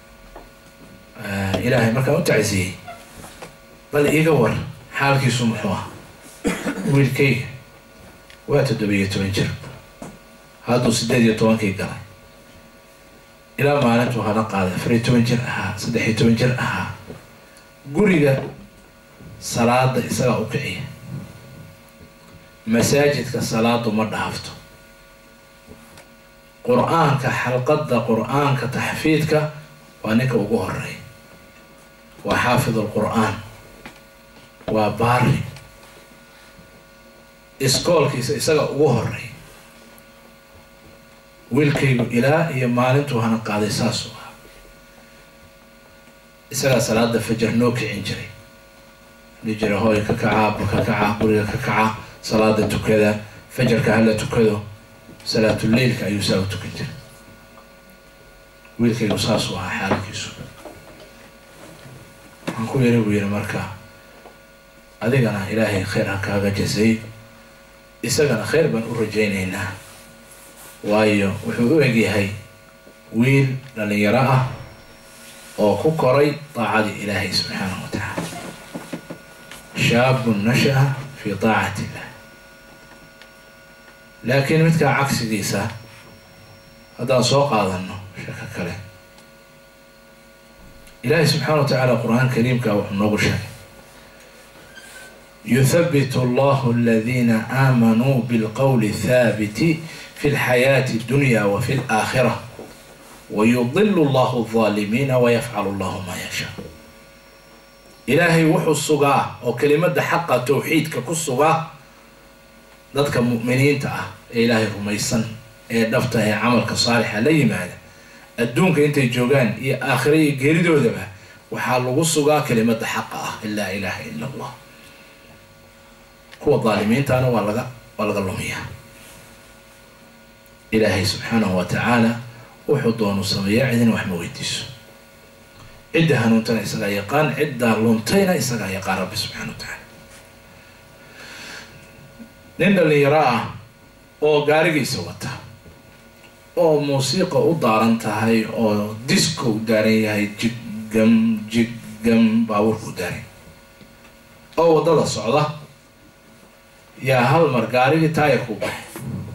ilaahay markaan u tacsiyey bal iiga war xaalkiisu muxuu ah wiilkayga waa toddobiyo toban jir hadduu siddeed iyo tobankii galay ilaa maalintuu hala qaaday afar iyo toban jir ahaa saddex iyo toban jir ahaa guriga salaada isagaa u kiciya masaajidka salaadu ma dhaafto qur-aanka xalqadda qur-aanka taxfiidka waa ninka ugu horeey waa xaafid alqur'aan waa baari iskoolkiisa isaga ugu horeey wiilkaygu ilaa iyo maalintuu hana qaaday saasuu ah isagaa salaada fajar noo kicin jiray li jira hooy ka kacaa ba ka kacaa guriga ka kacaa salaada tukada fajarka hala tukado salaatuleylka ayuu saa u tukan jiray wiilkaygu saasuu ahaa xaalkiisu waxaan ku yiri buu yiri marka adigana ilaahay khayr ha kaaga jazay isagana khayr baan u rajaynaynaa waayo wuxuu u egyahay wiil dhalinyaro ah oo ku koray daacadii ilaahay subxaanahu wa tacaala shaabun nasha'a fi daacati illah laakiin midkaa cagsigiisa haddaan soo qaadano shaka kale ilaahay subxaanahu wa tacaala qur-aan kariimka wuxuu noogu sheegay يثبت الله الذين آمنوا بالقول الثابت في الحياة الدنيا وفي الآخرة ويضل الله الظالمين ويفعل الله ما يشاء إلهي وحو الصغاء وكلمة حق توحيد كالصغاء ذاتك مؤمنين تأه إلهي رميسا دفته عملك صالحة لي ماذا الدونك انت جوغان آخري قريدو ذبه وحالو الصغاء كلمة حق إلا إله إلا الله هو الظالمين تانا والغا والغا اللومية إلهي سبحانه وتعالى وحضون سمية عدن وحمويتيس عدة هنونتنا إساقا يقان عدة لونتين إساقا يقان ربي سبحانه وتعالى لأن اللي يراه أو غارقي سوتا أو موسيقى أدارن تهي أو ديسكو داري هاي جيجم جيجم باوركو داري أو ودادا صعودة يا هل مرقاري تاير كو بحي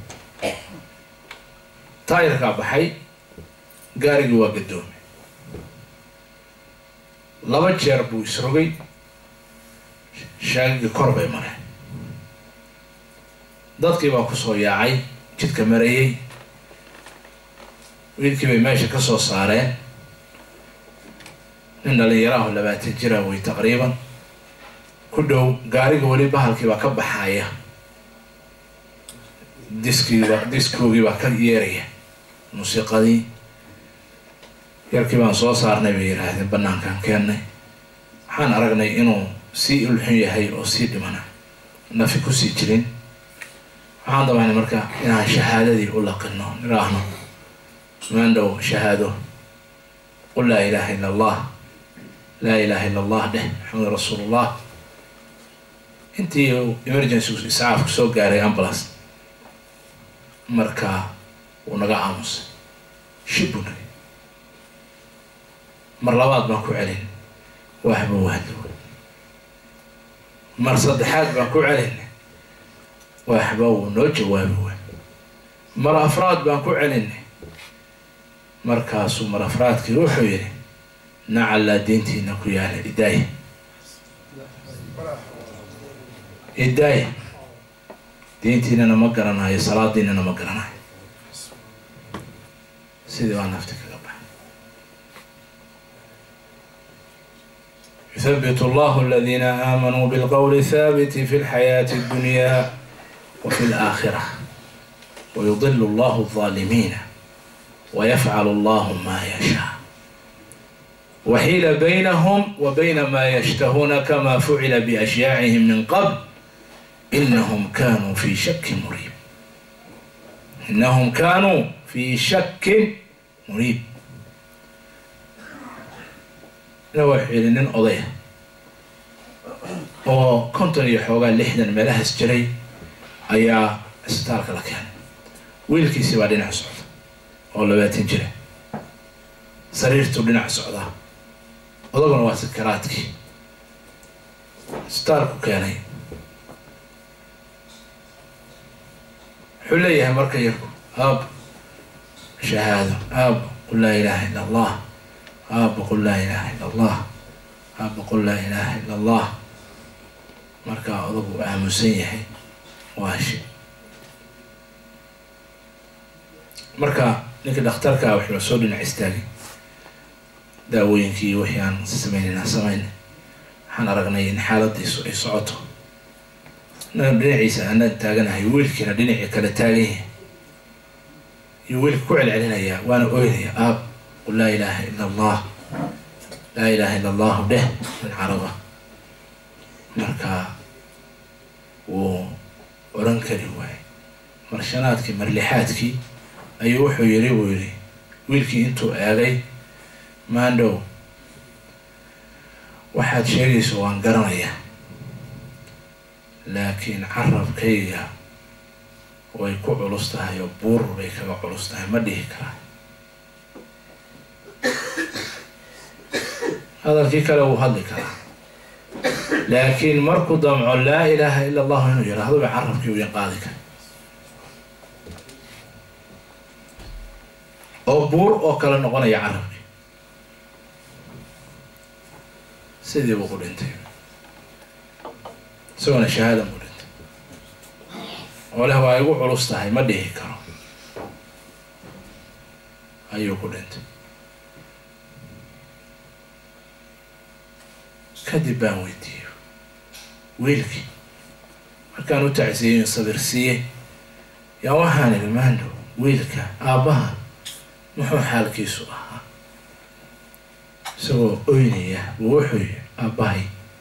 تاير كا بحي قاري قوا قدومي لما جير بو يسرقي شاقي كوربي مري دادكي با كسو ياعي جدك مريي ويدكي بي ماشي كسو صارين إن اللي يراه لبات الجراوي تقريبا كله قاري قولي بحالكي با كبحايا ديسكي با ديسكوغي با كييريا موسيقى دي يركي بان سو صارنay bay yiraahdeen banaankan keenay waxaan aragnay inuu si ulxun yahay oo si dhimana nafi ku sii jirin waxaan dabaan markaa inaan shahaadadii u laqino niraahno maandow shahaado قل لا إله إلا الله لا إله إلا الله ده محمد رسول الله انتي emergency إسعاف سو قاري أمبلاس مركا ونقع عمس شبنا مرلوات باكو علين واحد واحد مر صدحات باكو علين واحد ونوج واحد مر أفراد باكو علين مركاس ومر أفراد كي روحوا يري نعلى دينتي نكو يالا إداية إداية دينتي أنا ما قرنا هي صلاة دين أنا ما قرنا سيدي وأنا أفتكر قبل يثبت الله الذين آمنوا بالقول الثابت في الحياة الدنيا وفي الآخرة ويضل الله الظالمين ويفعل الله ما يشاء وحيل بينهم وبين ما يشتهون كما فعل بأشياعهم من قبل إنهم كانوا في شك مريب إنهم كانوا في شك مريب لو حيلنا قضية oo konton iyo xoogaa lixdan meelahaas jiray ayaa isbitaalka la keenay wiilkiisi baa dhinac socda oo labaatan jira sariirtu dhinac socda odaguna waa sakaraadkii isbitaalku keenay wuxuu leeyahay marka yarku aab shahaado aab qul laa ilaaha illa allah aab qul laa ilaaha illa allah aab qul laa ilaaha illa allah markaa odagu aamusan yahay waashi marka ninka dhakhtarka wuxuu soo dhinac istaagay daawooyinkii wixii aan samaynayna samaynay waxaan aragnay in xaaladiisu ay socoto dhinaciisa aanan taaganahay wiilkiina dhinacii kale taagan yahay iyo wiilka ku celcelinayaa waana ooynaya aab qul laa ilaaha illa allah laa ilaaha illa allahu dheh min caraba markaa wuu oran kari waayey marshanaadkii marlixaadkii ayuu wuxuu yiri wuu yiri wiilkii intuu eegay maandhow waxaad sheegayso waan garanayaa laakiin carabkayga way ku culus tahay oo buur bay kaga culus tahay ma dhihi karaa hadalkii kale wuu hadli karaa laakiin markuu damco laa ilaaha illa allah inuu yiraahdo ba carabkii uu qaadi kara oo buur oo kale noqonaya carabkii sidii buu ku dhintay سونا شهادة مولد وله وايقو علوس تاهي ما ديه كرو أيو كولنت كدبان ويديو ويلكي كانوا تعزيين صدرسية يا وحان الماندو ويلكا آباها محو حالكي سوها سو أينية ووحوي آباهي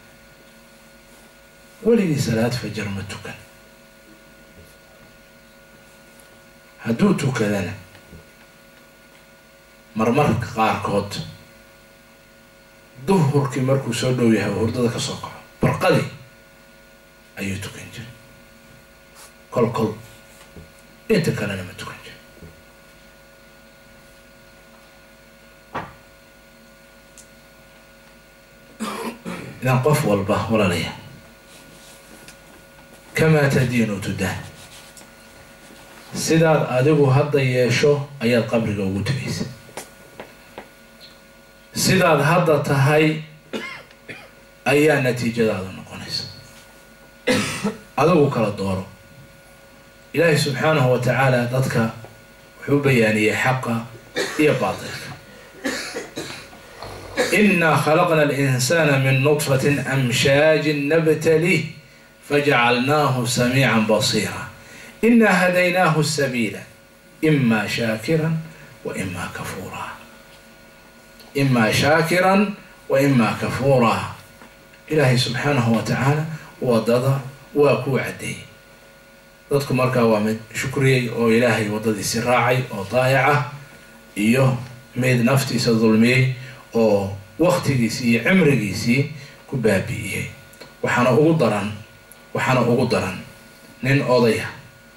ولي صلاة فجر ما تكن هدوتو كذا مرمرك قاركود ظهر كي مركو سودو يها وردك سوق برقلي أيوتو كنجر كل كل أنت كان أنا ما تكنجر إذا قف والبه ولا ليه كما تدين تدان سيداد أدبو هذا يشو أي القبر جو تبيس سيداد هذا تهاي أي نتيجة هذا نقنيس أدبو كلا دورو إلهي سبحانه وتعالى ضدك حب يعني حقا هي باطل إنا خلقنا الإنسان من نطفة أمشاج نبتليه فجعلناه سميعا بصيرا إنا هديناه السبيل إما شاكرا وإما كفورا إما شاكرا وإما كفورا إلهي سبحانه وتعالى وضد وكو عدي ضدكم مركا ومد شكري أو إلهي وضد سراعي أو طايعة إيوه ميد نفتي سظلمي oo waqtigiisii iyo cimrigiisii ku baabi'iyey. waxaana ugu daran waxaana ugu daran nin odaya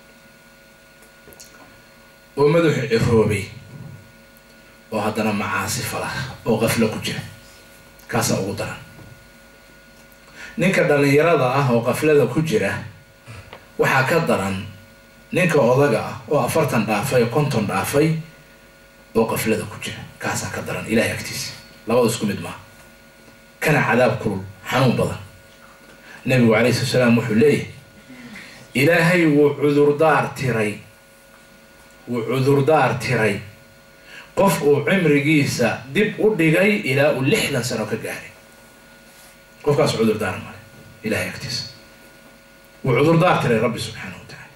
oo madaxu ciroobay oo haddana macaasi fala oo qaflo ku jira. kaasaa ugu daran. ninka dhallinyarada ah oo qaflada ku jira waxaa ka daran ninka odaga ah oo afartan dhaafay oo konton dhaafay oo qaflada ku jira. kaasaa ka daran ilaahay agtiisa. labada isku mid maaha. kana cadaab kulul xanuun badan. nabigu calayhi salaatu wasalaam wuxuu leeyahay ilaahay wuu cudurdaar tiray wuu cudurdaar tiray qof uu cimrigiisa dib u dhigay ilaa uu lixdan sano ka gaaray. qofkaas cudurdaar male ilaahay agtiisa. wuu cudurdaar tiray rabbi subxaanahu watacaala.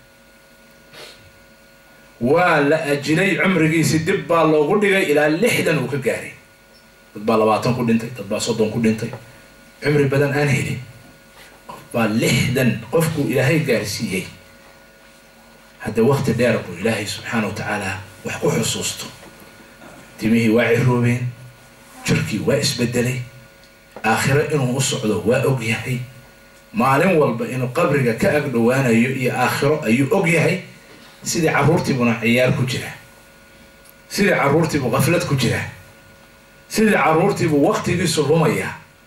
waa la ajilay cimrigiisi dib baa loogu dhigay ilaa lixdan uu ka gaaray. dad baa labaatan ku dhintay, dad baa soddon ku dhintay, cimri badan aan helin. qof baa lixdan qofkuu ilaahay gaarsiiyey. hadda waqti dheer buu ilaahay subxaana wa tacaala wax ku xusuusto. timihii waa ciroobeen, jirkii waa isbedelay, aakhiro inuu u socdo waa og yahay, maalin walba inuu qabriga ka ag dhowaanayo iyo aakhiro ayuu og yahay. sidii carruurtiibuna ciyaar ku jira, sidii carruurtiibuu qaflad ku jira, sidii carruurtiibuu waqtigiisu lumaya.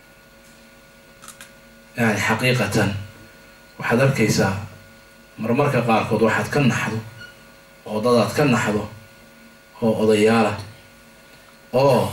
yani xaqiiqatan waxaad arkaysaa marmarka qaarkood waxaad ka naxdo oo dadaad ka naxdo oo odayaala oo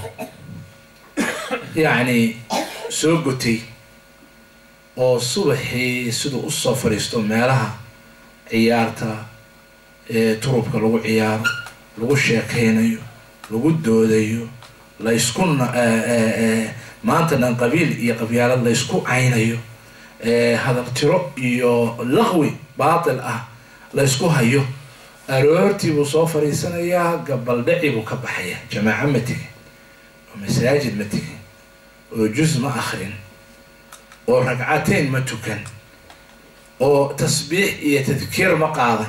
yacni soo gotay oo subaxii siduu usoo fadhiisto meelaha ciyaarta ee turubka lagu ciyaaro, lagu sheekeynayo, lagu doodayo, laysku maanta dhan qabiil iyo qabyaalad laysku caynayo, hadal tiro iyo laqwi baatil ah laysku hayo. aroortii buu soo fadhiisanayaa, gabaldhaci buu ka baxaya. jamaaco ma tegin oo masaajid ma tegin oo juz ma akrin oo ragcateyn ma tukan oo tasbiix iyo tadkiir ma qaadan.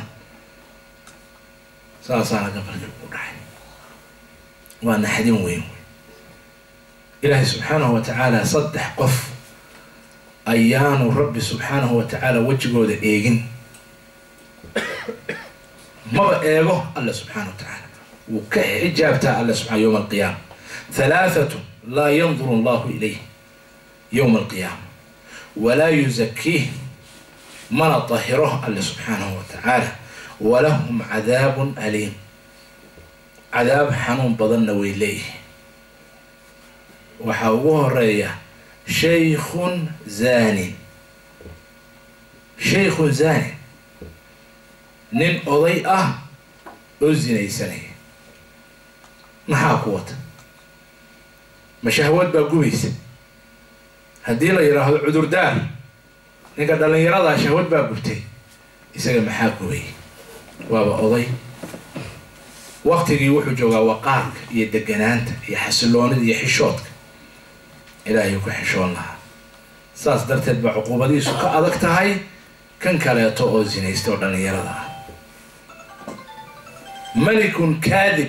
saasaana gabalka u dhacay. waa naxdin weyn wey. ilaahay subxaanahu wa tacaala saddex qof ayaanu rabbi subxaanahu wa tacaala wejigooda eegin. maba eego alla subxaana wa tacaala. wuu ka xijaabtaa alla subxana yowma alqiyaama. halaathatu laa yanduru allahu ilayh yowma alqiyaama walaa yuzakiih, mana tahiro alla subxaanahu wa tacaala. walahum cadaabun aliim, cadaab xanuun badanna way leeyihin. waxaa ugu horeeya shaykhun zaanin. shaykhun zaanin, nin oday ah oo zinaysanaya. maxaa ku wata? ma shahwad baa gubaysa? haddii la yidhaahdo cudurdaar, ninka dhallinyaradaa shahwad baa gubtay, isaga maxaa gubay? waaba oday. waqtigii wuxuu joogaa waqaarka iyo deganaanta iyo xasiloonida iyo xishoodka. ilaahay ku xishoon lahaa. saas darteed baa cuquubadiisu ka adag tahay kan kaleeto oo zinaysta oo dhallinyarada ah. malikun kaadib,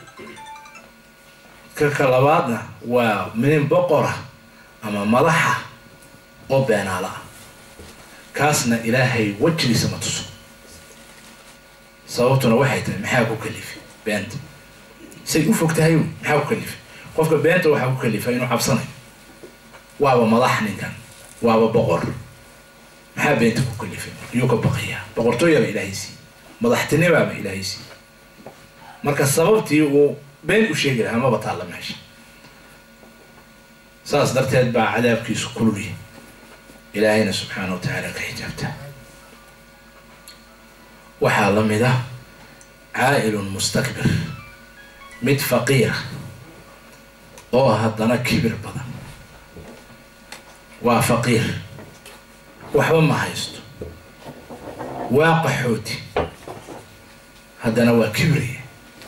ka labaadna waa nin boqora ama madaxa oo beenaala ah. kaasna ilaahay wejigiisa ma tuso. sababtuna waxay tahay maxaa ku kalifay beenta? say u fog tahay maxaa ku kalifay? qofka beenta waxaa ku kalifay inuu cabsanayo. waaba madax ninkan, waaba boqor. maxaa beenta ku kalifay? iyuu ka baqayaa. boqortooyaba ilaahay siiye, madaxtinimaaba ilaahay siiye. marka sababtii uu been u sheegi lahaa maba taalla meesha. saas darteed baa cadaabkiisu kululya. ilaahayna subxaana wa tacaala ka xijaabta. waxaa la mid ah caa'ilun mustakbir, mid faqiira oo haddana kibir badan. waa faqiir, waxba ma haysto, waa qaxooti, haddana waa kibriya.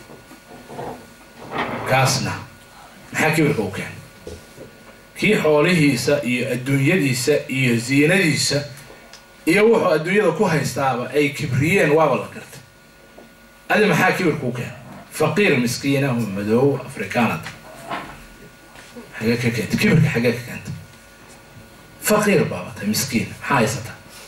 kaasna maxaa kibirka u keenay? kii xoolihiisa iyo adduunyadiisa iyo ziinadiisa iyo wuxuu adduunyada ku haystaaba ay kibriyeen waaba la gartay. adi maxaa kibirka u keenay? faqiir miskiinahu madoow afrikaanada. حاجة كنت كبر حاجة كنت فقير بابا مسكين حايسة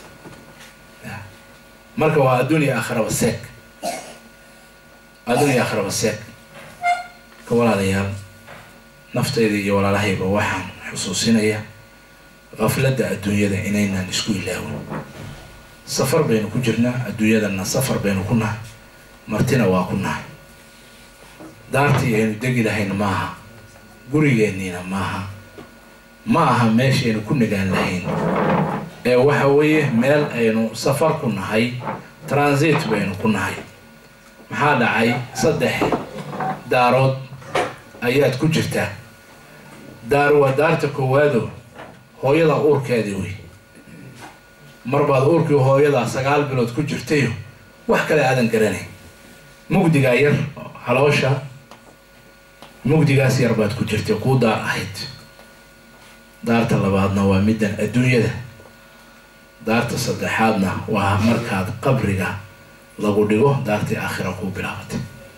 مركوا الدنيا آخرة والسك الدنيا آخرة والسك كولا ليال نفتيدي ولا لهيبة وحن حصوصنا يا غفلة الدنيا ذا إننا نسكوي لاون سفر بين كجرنا الدنيا ذا سفر بين كنا مرتنا وكنا دارتي يعني دقي لهين معها قريجينينا معها معها ماشي إنه كنا جان لهين إيه وحويه مال إنه سفر كنا هاي ترانزيت بين كنا هاي محل عاي صدح دارود أيات كجرتا دار ودارتك وادو هو يلا أور كادوي مربع أورك وهو يلا سقال بلود كجرتيو وحكى لي آدم كراني مقدي غير حلوشة مقدي غاسي أربعة كجرتيو كو دار أحد دار طلباتنا ومدن الدنيا ده دار تصدحاتنا ومركز قبرنا لغوديو دارتي آخرة كو بلاغت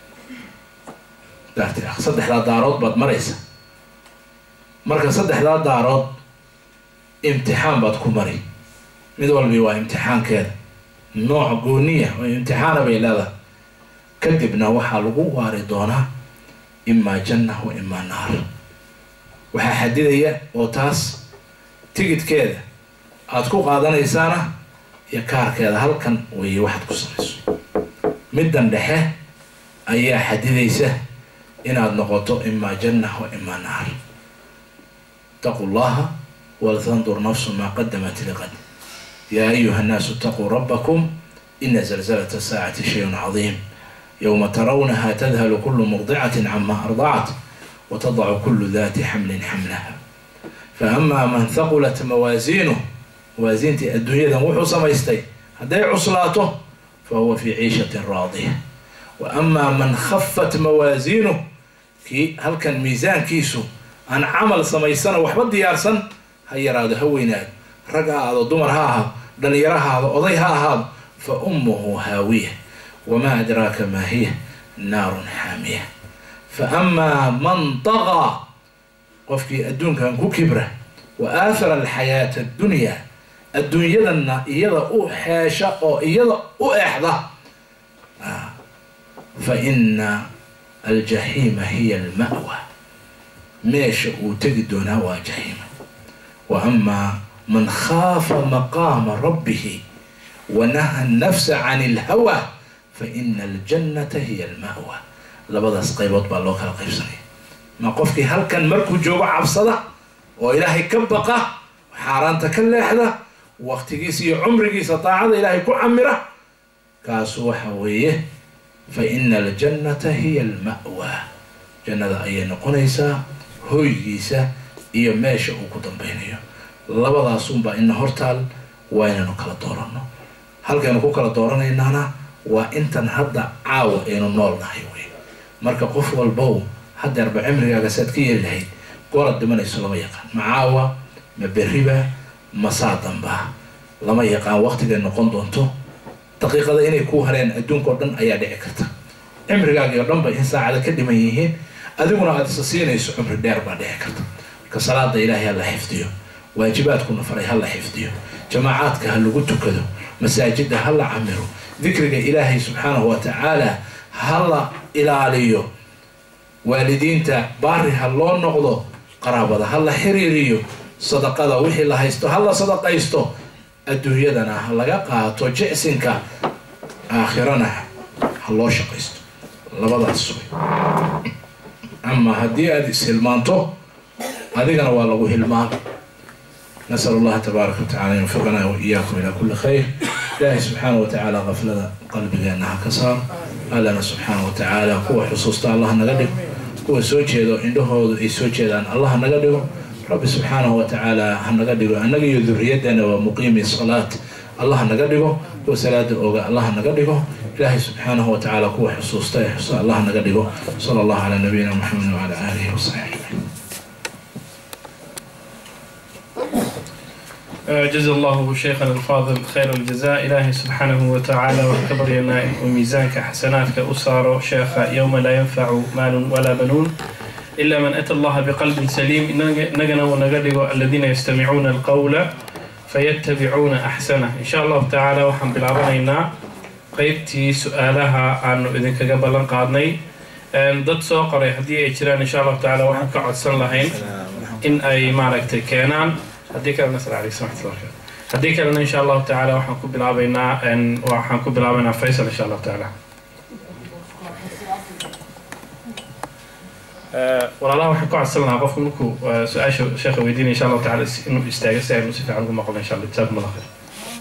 دارتي آخر صدح لا دارات بعد مريسة مركز صدح لا دارات امتحان بعد كمري مدول بيوا امتحان كذا نوع قونية وامتحان بيلاذا كذبنا وحلقوا واردونا إما جنة وإما نار وححديدية وتاس تيجت كذا أتكو قادنا إنسانة يكار كذا هل كان وي واحد كسرس مدن دحه أي حديديسة إن النقطة إما جنة وإما نار اتقوا الله ولتنظر نفس ما قدمت لغد يا أيها الناس اتقوا ربكم إن زلزلة الساعة شيء عظيم يوم ترونها تذهل كل مرضعة عما أرضعت وتضع كل ذات حمل حملها فأما من ثقلت موازينه موازينة الدنيا دموح سميستي هذا عصلاته فهو في عيشة راضية وأما من خفت موازينه كي هل كان ميزان كيسو أن عمل سميسان وحبد ديارسان هيا هذا هويناد رجع هذا دمر هذا دليرها هذا أضي هذا فأمه هاوية وما أدراك ما هي نار حامية فأما من طغى وفي الدنيا كان كبره وآثر الحياة الدنيا الدنيا لنا يلا أحاشا أو يلا أحظى آه. فإن الجحيم هي المأوى ماشي وتجدنا وجحيم وأما من خاف مقام ربه ونهى النفس عن الهوى فإن الجنة هي المأوى لبدا سقيبوت بالله كلا قيبسني ما قفك هل كان مركو جوبا عبصده وإلهي كبقه وحاران تكلحده وقتكيسي عمركيسي طاعة إلهي كو عمره كاسو حويه فإن الجنة هي المأوى جنة أي نقنيسا هويجيسا إيا ماشا وكتن بينيو لبدا سنبا إن هورتال وين نكلا دورانو هل كان نكو كلا دورانو إنانا وإنتن هدا عاو إنو نول نحيوي مركا قف والبو هدا أربع عمري أغساد كي يلهي قولت دماني سلما يقان معاوة مبربة مساعدن با لما يقان وقت دي نقون دونتو دقيقة إني كو هرين أدون كوردن أيا دي أكرتا عمري أغي يردن با إنسان على كدي ما يهين أدونا أدساسين يسو عمري دير با دي أكرتا كصلاة دي إلهي الله حفظيو واجبات كنا فري هلا حفظيو جماعاتك هلو قلتو كذو مساجد هلا عمرو ذكرك إلهي سبحانه وتعالى هلا إلاليو والدين تا باري هلو نقضو قرابة هلا حريريو صدقة وحي الله يستو هلا صدقة يستو الدنيا دنا هلا قاطو جئسنك آخرنا هلا شقيستو لبضع السوي أما هدي هذه سلمانتو هذه كان والله هلمان نسأل الله تبارك وتعالى ينفقنا وإياكم إلى كل خير الله سبحانه وتعالى غفلنا قلبي أنها كسار ألنا سبحانه وتعالى قوة حصوصة الله نقدم قوة سوچه عنده هو سوچه أن الله نقدم رب سبحانه وتعالى هنقدم أنقي ذريتنا ومقيم الصلاة الله نقدم وصلاة الأوغا الله نقدم الله سبحانه وتعالى قوة حصوصة الله نقدم صلى الله على نبينا محمد وعلى آله وصحبه.
جزا الله شيخنا الفاضل خير الجزاء إلهي سبحانه وتعالى وكبر لنا وميزانك حسناتك أسار شيخ يوم لا ينفع مال ولا بنون إلا من أتى الله بقلب سليم نجنا ونجدوا الذين يستمعون القول فيتبعون أحسنه. إن شاء الله تعالى وحن بالعربينا قيبتي سؤالها عن إذن كجبل قادني ضد سوق هدي إجران إن شاء الله تعالى وحن كعد سن لهين إن أي معركة كانان هديك النصر عليك سمحت الله هديك لنا إن شاء الله تعالى وحن بالعربينا إن وحن بالعربينا فيصل إن شاء الله تعالى. والله waxaan ku cadsanaa qofku markuu su'aasha sheekha weydiinay insha Allah ta'ala inuu istaago si ay si fiican ugu maqlo insha Allah taab ma lahayn.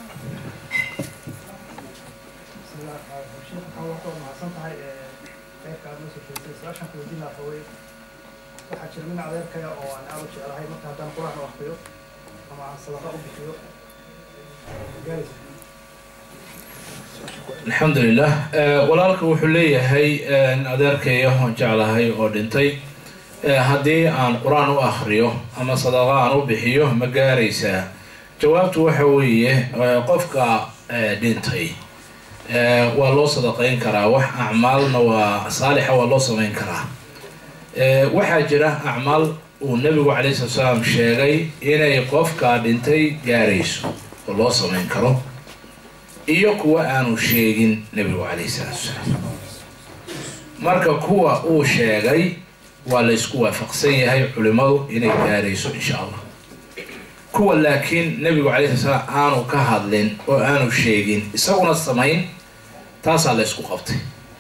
الحمد لله walaalka wuxuu leeyahay adeerkay oo jeclahay oo dhintay hadii aan quraan u akhriyo ama sadaqa aan u bixiyo ma gaaraysaa. jawaabtu waxa weeye qofka dhintay waa loo sadaqayn karaa wax acmaalna waa saalixa waa loo sameyn karaa. waxaa jira acmaal uu nabigu calayhi salaam sheegay inay qofka dhintay gaarayso oo loo sameyn karo iyo kuwa aanu sheegin nabigu calayhi salaam. marka kuwa uu sheegay waa la isku waafaqsan yahay culimadu inay gaarayso insha Allah. kuwa laakiin nabigu calayhi salaam aanu ka hadlin oo aanu sheegin isaguna samayn taasaa la isku qabtay.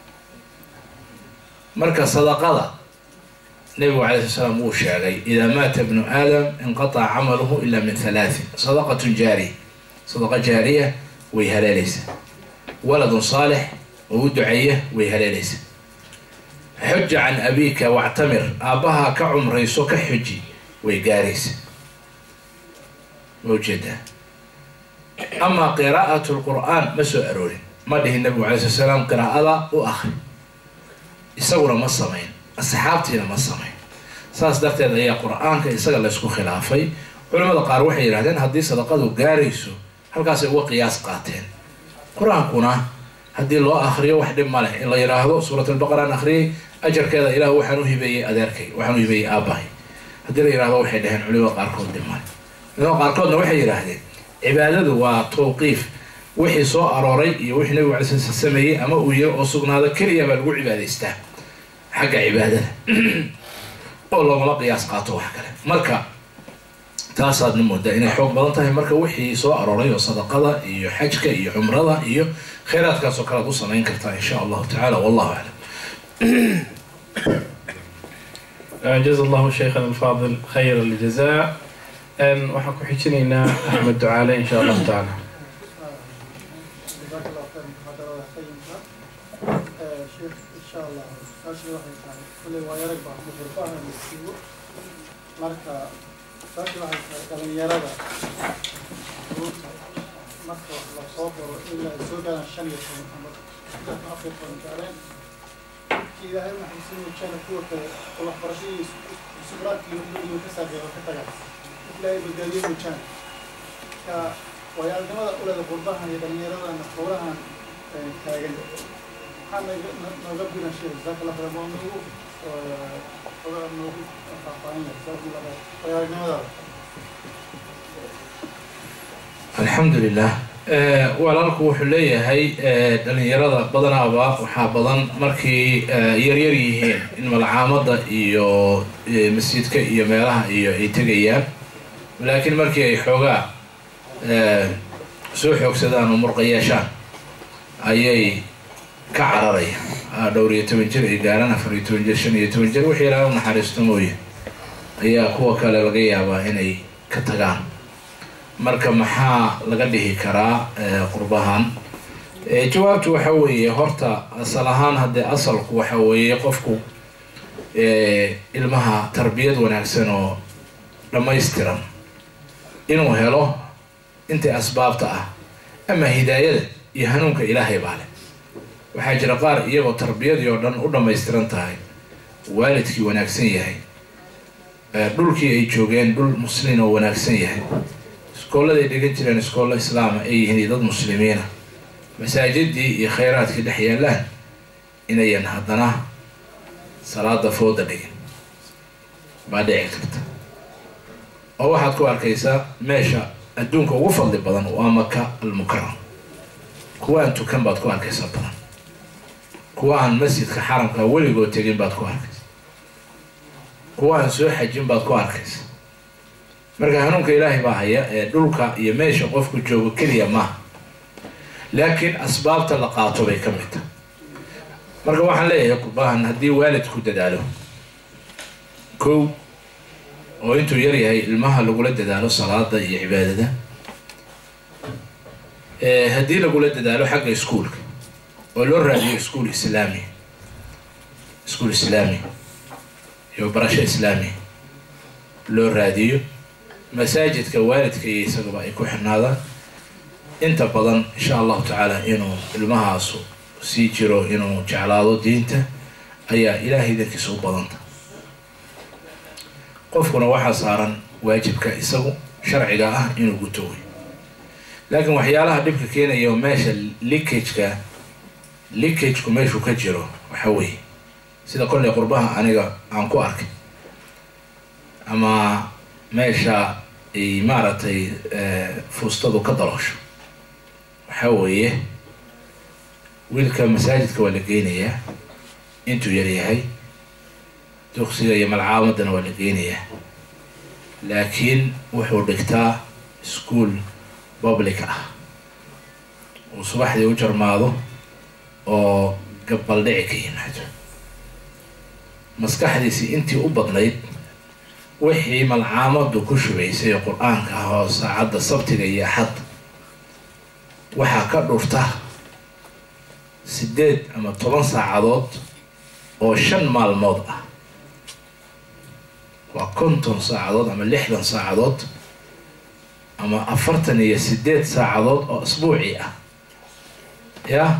marka sadaqada nabigu calayhi salaam uu sheegay idaa maata ibnu aadam inqataca camaluhu ila min thalaath sadaqatun jaariya sadaqa jaariya way haleelaysaa waladun saalix oo u duceeya way haleelaysaa. xuja can abiika wactamir aabbaha ka cumrayso ka xuji way gaaraysaa mawjeedaa. amaa qiraa'atu lqur'aan ma soo aroorin ma dhihin nabigu calayhi salaam qiraa'ada u akhri isaguna ma samayn asxaabtiina ma samayn. saas darteed ayaa qur'aanka isaga laysku khilaafay. culimada qaar waxay yidhahdeen haddii sadaqadu gaarayso halkaasay uga qiyaas qaateen. qur-aankuna haddii loo akhriyo wax dhib ma leh in la yidhaahdo suurat albaqara aan akhriyay ajarkeeda ilaah waxaan u hibeeyey adeerkay waxaan u hibeeyey aabbahay haddii la yidhahdo waxay dhaheen culimada qaarkood dhib ma leh. culimada qaarkoodna waxay yidhaahdeen cibaadadu waa tawqiif wixii soo arooray iyo wixii nabigu calay sala sameeyey ama uu yiri oo sugnaado keliya baa lagu cibaadaystaa xagga cibaadada oo loogama qiyaas qaato wax kale. marka taasaadna moodaa inay xoog badan tahay. marka wixii soo arooray oo sadaqada iyo xajka iyo cumrada iyo khayraadkaas oo kale aad u samayn kartaa insha allahu tacaala wallahu aclam.
جزا الله شيخنا الفاضل خير الجزاء. ان waxaan ku xijinaynaa Ahmed Ducaale insha Allah taala.
جزاك الله خير محاضرة قيمة. شيخ إن شاء الله أشرح لك كل ويرك بعض مغرفها للسيوف. مركا أشرح لك كلام يرد. مركا لو صابر إلا زوجنا الشمية محمد. لكن أخير من كلام. كذا هم حسين كان كوك الله برشي سبرات يمكسر وكتجا. لا يبدأ كان. ويعلمنا أولاد قربها يدنيرنا أن قولها كاجل. حنا نجبنا شيء ذاك الله فرمانه وقال نوقف قطعين ذاك الله ويعلمنا.
الحمد لله. walaalku wuxuu leeyahay dhalinyarada badanaaba waxaa badan markii yaryar yihiin in malcaamada iyo masjidka iyo meelaha iyo ay tegayaan laakiin markii ay xoogaa soo xoogsadaan oo murqa yeeshaan ayay ka cararayaan. dhowr iyo toban jir ay gaaraan afar iyo toban jir shan iyo toban jir wixii ilaahay u naxariisto mooye ayaa kuwa kale laga yaabaa inay ka tagaan. marka maxaa laga dhihi karaa qurbahan? jawaabtu waxa weeye horta asal ahaan haddee asalku waxa weeye qofku ilmaha tarbiyad wanaagsan oo dhammaystiran inuu helo intii asbaabta ah ama hidaayada iyo hanuunka ilaahay baa leh. waxaa jira qaar iyagoo tarbiyadii oo dhan u dhammaystiran tahay waalidkii wanaagsan yahay dhulkii ay joogeen dhul muslimiin oo wanaagsan yahay iskooladay dhigan jireen iskoolo islaama ay yihiin dad muslimiina masaajidii iyo khayraadkii dhex yaalaan inayan haddana salaada fooda dhigin. waxaa jira qaar iyagoo tarbiyadii oo dhan u dhammaystiran tahay waalidkii wanaagsan yahay dhulkii ay joogeen dhul muslimiin oo wanaagsan yahay iskooladay dhigan jireen iskoolo islaama ay yihiin dad muslimiina masaajidii iyo khayraadkii dhex yaalaan inayan haddana salaada fooda dhigin. baa dhici karta oo waxaad ku arkaysaa meesha adduunka ugu fadli badan waa Maka al-Mukarram kuwa aan tukan baad ku arkaysaa badan kuwa aan masjidka xaramka weligood tegin baad ku arkaysaa kuwa aan soo xajin baad ku arkaysaa marka hanuunka ilaahay baa haya ee dhulka iyo meesha qofku joogo kaliya ma laakiin asbaabta la qaato bay ka mid tahay marka waxaan leeyahay qurbahan haddii waalidku dadaalo kow oo intuu yar yahay ilmaha lagula dadaalo salaada iyo cibaadada ee haddii lagula dadaalo xagga iskuulka oo loo raadiyo iskuul islaami iskuul islaami iyo barasho islaami loo raadiyo masaajidka waalidka iyo isagaba ay ku xirnaadaan inta badan insha allahu tacaala inuu ilmahaasu sii jiro inuu jeclaado diinta ayaa ilaahay darkiisa u badanta qofkuna waxaa saaran waajibka isagu sharciga ah inuu guto wey laakiin waxyaalaha dhibka keenaya meesha leakage-ka leakage-ku meeshuu ka jiro waxa weeye sida kolley qurbaha aniga aan ku arkay ama meesha ay maaragtay fuustadu ka daloosho waxa weeye wiilka masaajidka waa la geynayaa intuu yar yahay dugsiga iyo malcaamadana waa la geynayaa laakiin wuxuu dhigtaa iskuul public ah uu subaxdii u jarmaado oo gabaldhici ka yimaado maskaxdiisii intii u badnayd wixii malcaamadu ku shubaysay qur-aanka ah oo saacadda sabtiga iyo axad waxaa ka dhurta sideed ama toban saacadood oo shan maalmood ah waa konton saacadood ama lixdan saacadood ama afartan iyo sideed saacadood oo asbuuci ah ya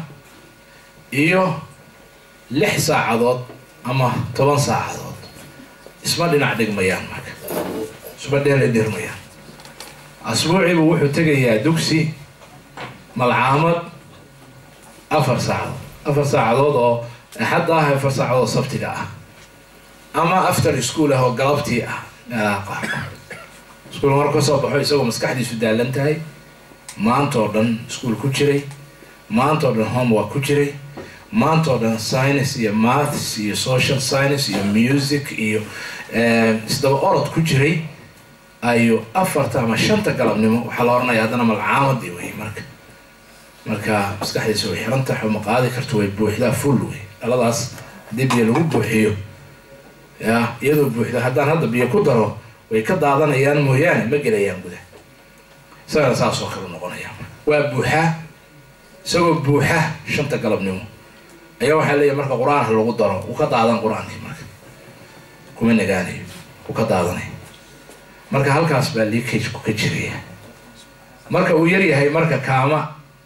iyo lix saacadood ama toban saacadood isma dhinac dhigmayaan marka isma dheela dhirmayaan asbuuciibu wuxuu tegayaa dugsi malcaamad afar saacadood afar saacadood oo axadda ah afar saacadood oo sabtiga ah ama after school ah oo galabtii ah meelaha iskuul marka ka soo baxo isagoo maskaxdiisu daalan tahay maanta oo dhan iskuul ku jiray maanta oo dhan homework ku jiray maanta oo dhan science iyo maths iyo social science iyo music iyo isdaba orod ku jiray ayuu afarta ama shanta galabnimo waxaa la oranaya haddana malcaamadii wey marka marka maskaxdiisa way xiran tahay ma qaadi karto way buuxdaa full wey dhaladaas haddii biyo lagu buuxiyo ya iyadoo buuxda haddaan hadda biyo ku daro way ka daadanayaan mooyaane ma gelayaan gudaha isagana saas oo kale noqonayaan waa buuxaa isagoo buuxa shanta galabnimo ayaa waxaa leeyahay marka qur-aanka lagu daro uu ka daadan qur-aankii marka kuma nagaanayo uu ka daadanayo marka halkaas baa leakage-ku ka jiraya marka uu yar yahay marka kaama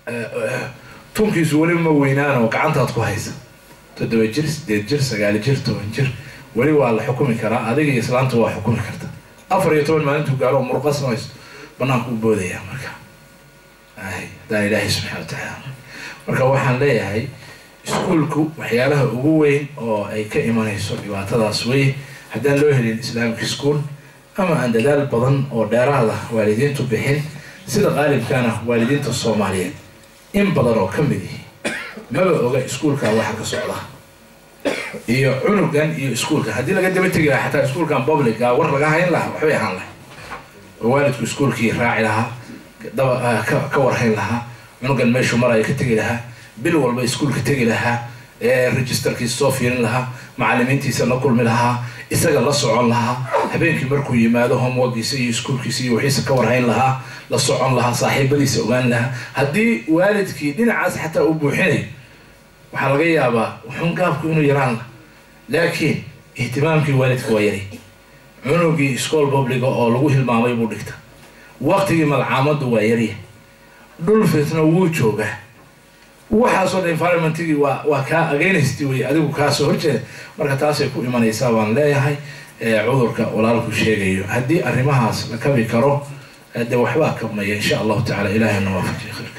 tunkiisu weli ma weynaan oo gacantaad ku haysa toddoba jir sideed jir sagaal jir toban jir weli waa la xukumi karaa adiga iyo islaanta waa xukumi karta afar iyo toban maalintuu gaaro murqa samayso banaanku u boodaya marka ay haddaan ilaahay subxaana wa tacaala marka waxaan leeyahay iskuulku waxyaalaha ugu weyn oo ay ka imanayso dhibaatadaas wey haddaan loo helin islaamic school ama aan dadaal badan oo dheeraada waalidiintu bixin sida qaalibkaana waalidiinta soomaaliyeed in badan oo ka mid yihi maba oga iskuulka waxa ka socda iyo cunugan iyo iskuulka haddii laga daba tegi lahaa xataa iskuulkan publica war laga hayn lahaa waxbay ahaan lahay oo waalidku iskuulkii raaci lahaa daba ka warhayn lahaa cunugan meeshuu maraya ka tegi lahaa bil walba iskuulka tegi lahaa registerkiisa soo fiirin lahaa macallimiintiisa la kulmi lahaa isaga la socon lahaa habeenkii markuu yimaado homeworkiisa iyo iskuulkiisa iyo wixiisa ka warhayn lahaa la socon lahaa saaxiibadiisa ogaan lahaa haddii waalidkii dhinacaas xataa uu buuxinayo waxaa laga yaabaa wuxuun gaabku inuu yaraan laha laakiin ihtimaamkii waalidka waa yaray cunugii iskool publica oo lagu hilmaamay buu dhigta waqtigii malcaamaddu waa yarya dhul fitna wuu joogaa waxaasoo dhan environmentigii waa waa kaa against wey adigu kaasoo horjeeda marka taasay ku imanaysaa waan leeyahay cudurka walaalku sheegayo haddii arrimahaas la kabi karo dee waxbaa kabmaya insha allahu tacala ilaahayna waafajiya khayrka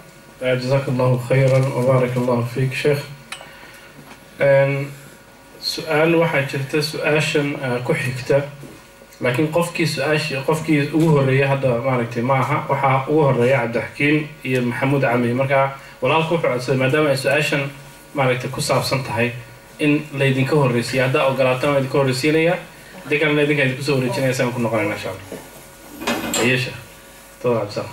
جزاك الله خيرا وبارك الله فيك شيخ su-aal waxaa jirta su-aashan ku xigta laakiin qofkii su-aashii qofkii ugu horreeyay hadda maaragtay ma aha waxaa ugu horreeya cabdixakiin iyo maxamuud cami markaa walaalka wuxuu codsaday maadaama ay su-aashan maaragtay ku saabsan tahay in laydinka horreysiiya haddaa ogolaatana idinka horreysiinaya haddii kalena idinka idinku soo wareejinaya saan ku noqonayna insha allah aye sheekh todoba cabdisalaam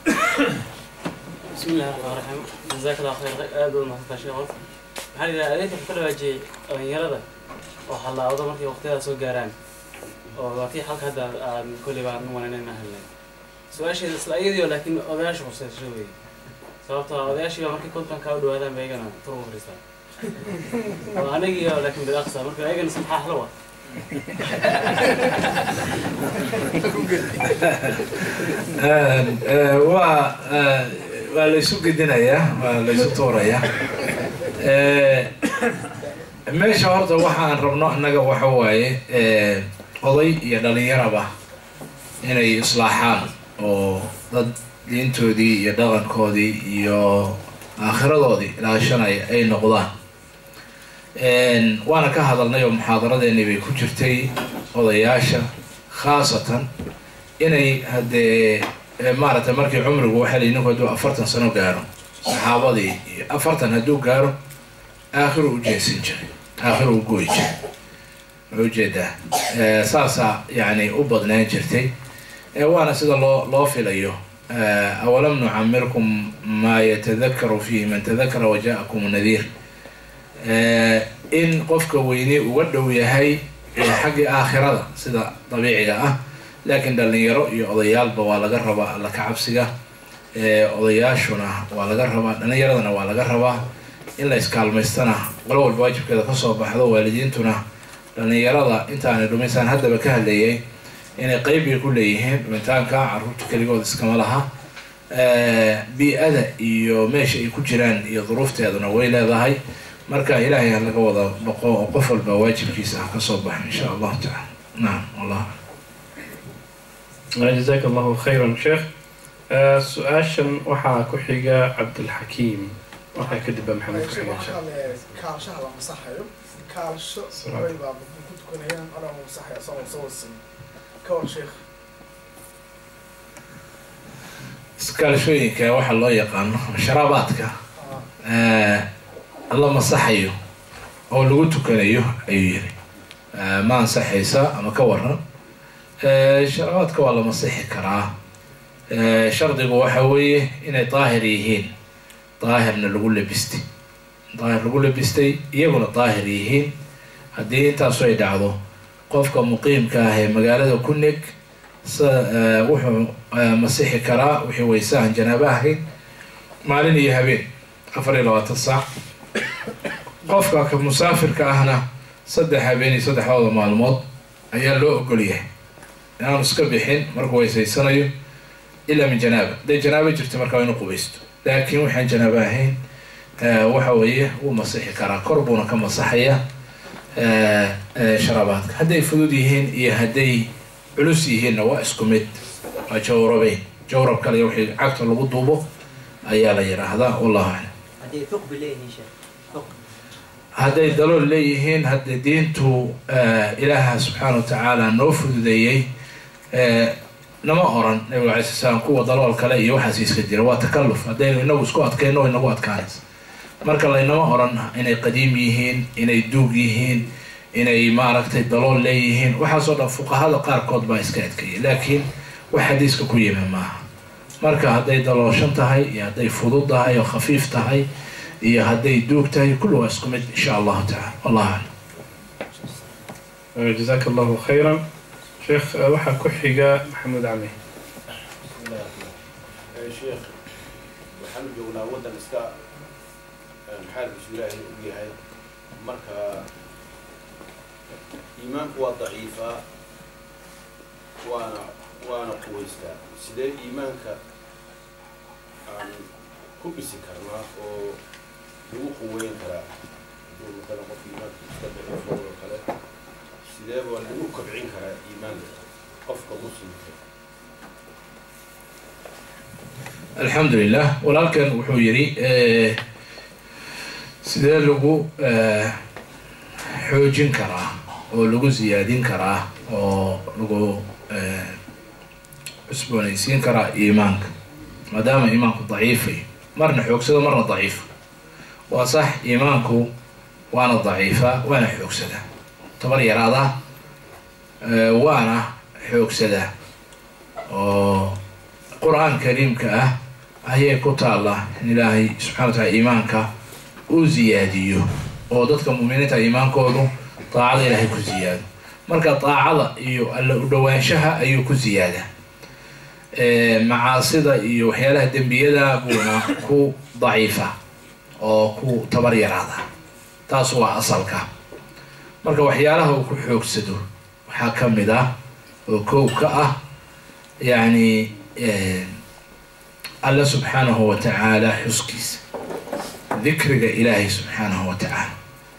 بسم الله الرحمن الرحيم جزاك الله خير aad u mahadsan sheekh maxaa ila adeegta ku dhawaajiyay dhalinyarada oo xalaawada markay waqtiga soo gaaraan oo waqti halka hadda aan kulli baan u wanaanayna helay su'aasheeda isla iyadoo laakiin odayaashu qosayso weey sababtoo ah odayaashu markay konton ka u dhawaadaan beegana turu fariistaan oo anagii laakiin bilaqsa markay ayagana saxaax lawa
waa waa la isu gedinayaa waa la isu tuurayaa meesha horta waxaan rabno annaga waxa waaye oday iyo dhalinyaraba inay islaaxaan oo dad diintoodii iyo dhaqankoodii iyo aakhiradoodii ilaashanaya ay noqdaan waana ka hadalnay oo muxaadaradeennii bay ku jirtay odayaasha khaasatan inay haddee maaragtay markii cumrigu waxaa la ninku hadduu afartan sano gaaro saxaabadii iyo afartan hadduu gaaro aakhiru u jeesin jiray aakhiru u gooyi jiray wuxuu ujeedaa saasaa yani u badnaan jirtay waana sida loo loo filayo awalam nucamirkum maa yatadakaru fiihi man tadakara waja'akum nadiir in qofka weyne uga dhow yahay xaggii aakhirada sida dabiiciga ah laakiin dhalinyaro iyo odayaalba waa laga rabaa alla ka cabsiga odayaashuna waa laga rabaa dhalinyaradana waa laga rabaa in la iskaalmaystana qolo walba waajibkeeda kasoo baxdo waalidiintuna dhalinyarada intaana dhumaysaan haddaba ka hadleeyay inay qeybiga ku leeyihiin dhumitaanka carruurta keligood iskama laha bii-ada iyo meesha ay ku jiraan iyo duruufteeduna way leedahay marka ilaahay ha laga wada boqo oo qof walba waajibkiisa ah kasoo baxo insha allahu tacala nacam wallah
جزاك الله خيرا شيخ سؤاشن وحا كحيقة عبد الحكيم وحا كدب محمد كحيقة إن شاء الله
كالشهر مصحيو كالشهر قريبا كنت كون هيان أنا مصحي أصلا صور السن كون شيخ
iskaalshooyinka waxa loo yaqaano sharaabaadka alla masaxayo oo lagu tukanayo ayuu yiri ma ansaxaysa ama ka waran sharabaadka waa la masixi karaa shardigu waxa weeye inay daahir yihiin daahirna lagu labistay daahir lagu labistay iyaguna daahir yihiin haddii intaasu ay dhacdo qofka muqiimka ah ee magaalada ku neg wuxuu masixi karaa wixii waysahan janaaba ahayd maalin iyo habeen afar iyo labaatan saac qofka ka musaafirka ahna saddex habeen iyo saddexdooda maalmood ayaa loo ogol yahay inaanu iska bixin markuu weysaysanayo ilaa min janaaba hadday janaabo jirto markaa waa inu qubaysto laakiin waxaan janaabo ahayn waxa weeye wuu masixi karaa kor buuna ka masaxaya sharabaadka hadday fudud yihiin iyo hadday culus yihiinna waa isku mid waa jawrabeyn jawrab kale wixii cagta lagu duubo ayaa la yidhaahdaa wallahu aclam hadday dalool leeyihiin hadda diintu ilaaha subxaana wa tacaala noo fududeeyey nama oran nabiga alay sl slam kuwa dalool kale iyo waxaas iska jira waa takalluf haddaynu inagu isku adkayno inagu adkaanaysa marka laynama oran inay qadiim yihiin inay duug yihiin inay maaragtay dalool leeyihiin waxaasoo dhan fuqahada qaarkood baa iska adkeeyay laakiin wax xadiiska ku yimi maaha marka hadday dalooshan tahay iyo hadday fudud tahay oo khafiif tahay iyo hadday duug tahay kullu waa isku mid insha allahu tacala wallahu aclam
جزاك الله خيرا شيخ وحا كحيقة محمود عمي
شيخ waxaan joognaa waddan iska maxaadkiisu ilaahay u yahay marka iimaanku waa daciifa waana waana quwaystaa sidee iimaanka aan ku dhisi karnaa oo lagu quweyn karaa haduu matala qof iimaanka iska daciifo oo kale sidee baa lagu kobcin karaa iimaanka qofka muslimka
الحمد لله ولكن وحو يري سيده لغو xoojin karaa oo lagu ziyaadin karaa oo lagu cusboonaysiin karaa iimaanka maadaama iimaanku daciifay marna xoogsado marna daciif waa sax iimaanku waana daciifa waana xoogsada tabar yaraada waana xoogsada oo qur'aan kariimka ah ayay ku taalla in ilaahay subxana wa taala iimaanka uu ziyaadiyo oo dadka mu'miniinta iimaankoodu daacada ilaahay ku ziyaado marka daacada iyo alla u dhawaanshaha ayuu ku ziyaada macaasida iyo waxyaalaha dembiyada buuna ku daciifa oo ku tabar yaraada taas waa asalka marka waxyaalaha uu ku xoogsado waxaa ka mid ah oo koow ka ah yani alla subxaanahu wa tacaala xuskiisa dikriga ilaahay subxaanahu wa tacaala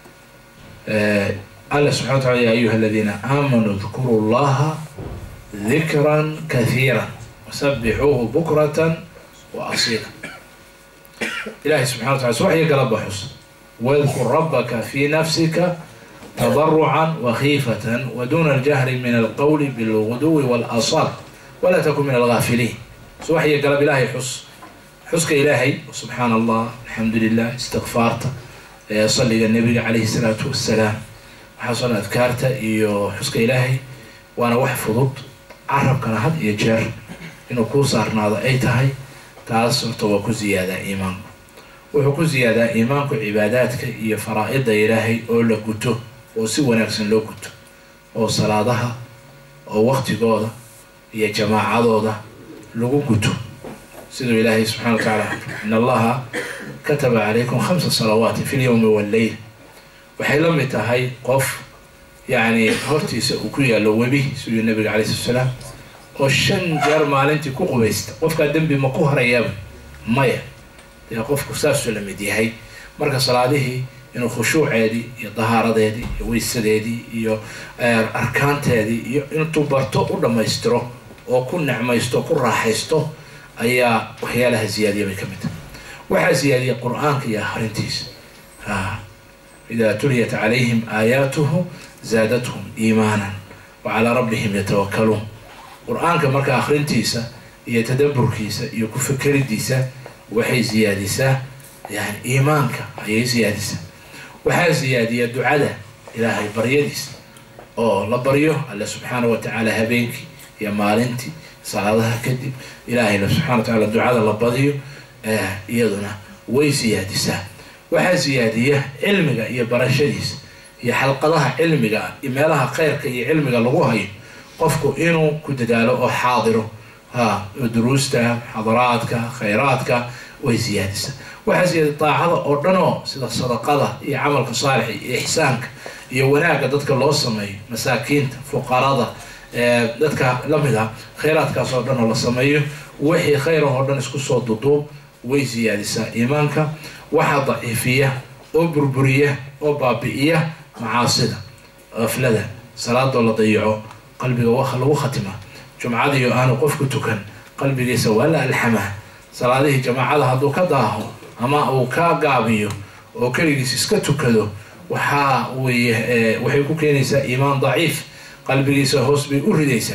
alla subxana wa tacala ya ayuha aladiina aamanuu dkuru llaha dikran kathiira wasabixuuhu bukratan wa asiila ilaahay subxana wa tacala subaxyo galaba xus wadkur rabbaka fi nafsika تضرعا وخيفة ودون الجهر من القول بالغدو والآصال ولا تكن من الغافلين سوحي قلب إلهي حس حسك إلهي سبحان الله الحمد لله استغفارته صلي النبي عليه الصلاة والسلام حصل أذكارته إيو حسك إلهي وأنا وحفظت عرب كان هذا يجر إنه كو صارنا هذا أي تهي تأثرت وكو زيادة إيمان وكو زيادة إيمانك عباداتك إيو فرائض إلهي أولا كتو oo si wanaagsan loo guto oo salaadaha oo waqtigooda iyo jamaacadooda lagu guto sidoo ilaahay subxaanahu wa ta'ala in allaha kataba calaykum khamsa salawaati fi al-yawmi wal-layl waxay la mid tahay qof yani hortiisa uu ku yaalo webi sidoo nabiga calayhi salaam oo shan jeer maalintii ku qubaysta qofka dambi ma ku harayaa maya ee qofku saas la mid yahay marka salaadihii inuu khushuuceedii iyo dahaaradeedii iyo weysadeedii iyo arkaanteedii iyo intuu barto u dhammaystiro oo ku necmaysto ku raaxaysto ayaa waxyaalaha ziyaadiya bay ka mid tahay waxaa ziyaadiya qur'aanka iyo akhrintiisa idaa tuliyat calayhim aayaatuhu zaadathum iimaanan wa calaa rabbihim yatawakkaluun qur'aanka marka akhrintiisa iyo tadabburkiisa iyo ku fikeridiisa waxay ziyaadisaa yani iimaanka ayay ziyaadisaa waxaa ziyaadiya ducada ilaahay baryadiisa oo la baryo alla subxaana wa tacaala habeenkii iyo maalintii salaadaha kadib ilaahay subxana wa tacaala ducada la badiyo iyaduna way ziyaadisaa waxaa ziyaadiya cilmiga iyo barashadiisa iyo xalqadaha cilmiga iyo meelaha khayrka iyo cilmiga lagu hayo qofku inuu ku dadaalo oo xaadiro ha duruusta xadaraadka khayraadka way ziyaadisaa waxaa ziyaada daacada oo dhan oo sida sadaqada iyo camalka saalix iyo ixsaanka iyo wanaagga dadka loo sameeyo masaakiinta fuqarada dadka la mid ah khayraadkaas oo dhan oo la sameeyo wixii khayr oo dhan isku soo duduub way ziyaadisaa iimaanka waxaa daciifiya oo burburiya oo baabi'iya macaasida aflada salaadoo la dayaco qalbiga waxa lagu khatima jumcadiyo aanu qofku tukan qalbigiisa waa la alxamaa salaadihii jamaacada hadduu ka daaho ama uu ka gaabiyo oo keligiis iska tukado waxaa weye waxay ku keenaysaa iimaan daciif qalbigiisa hoos bay u ridaysaa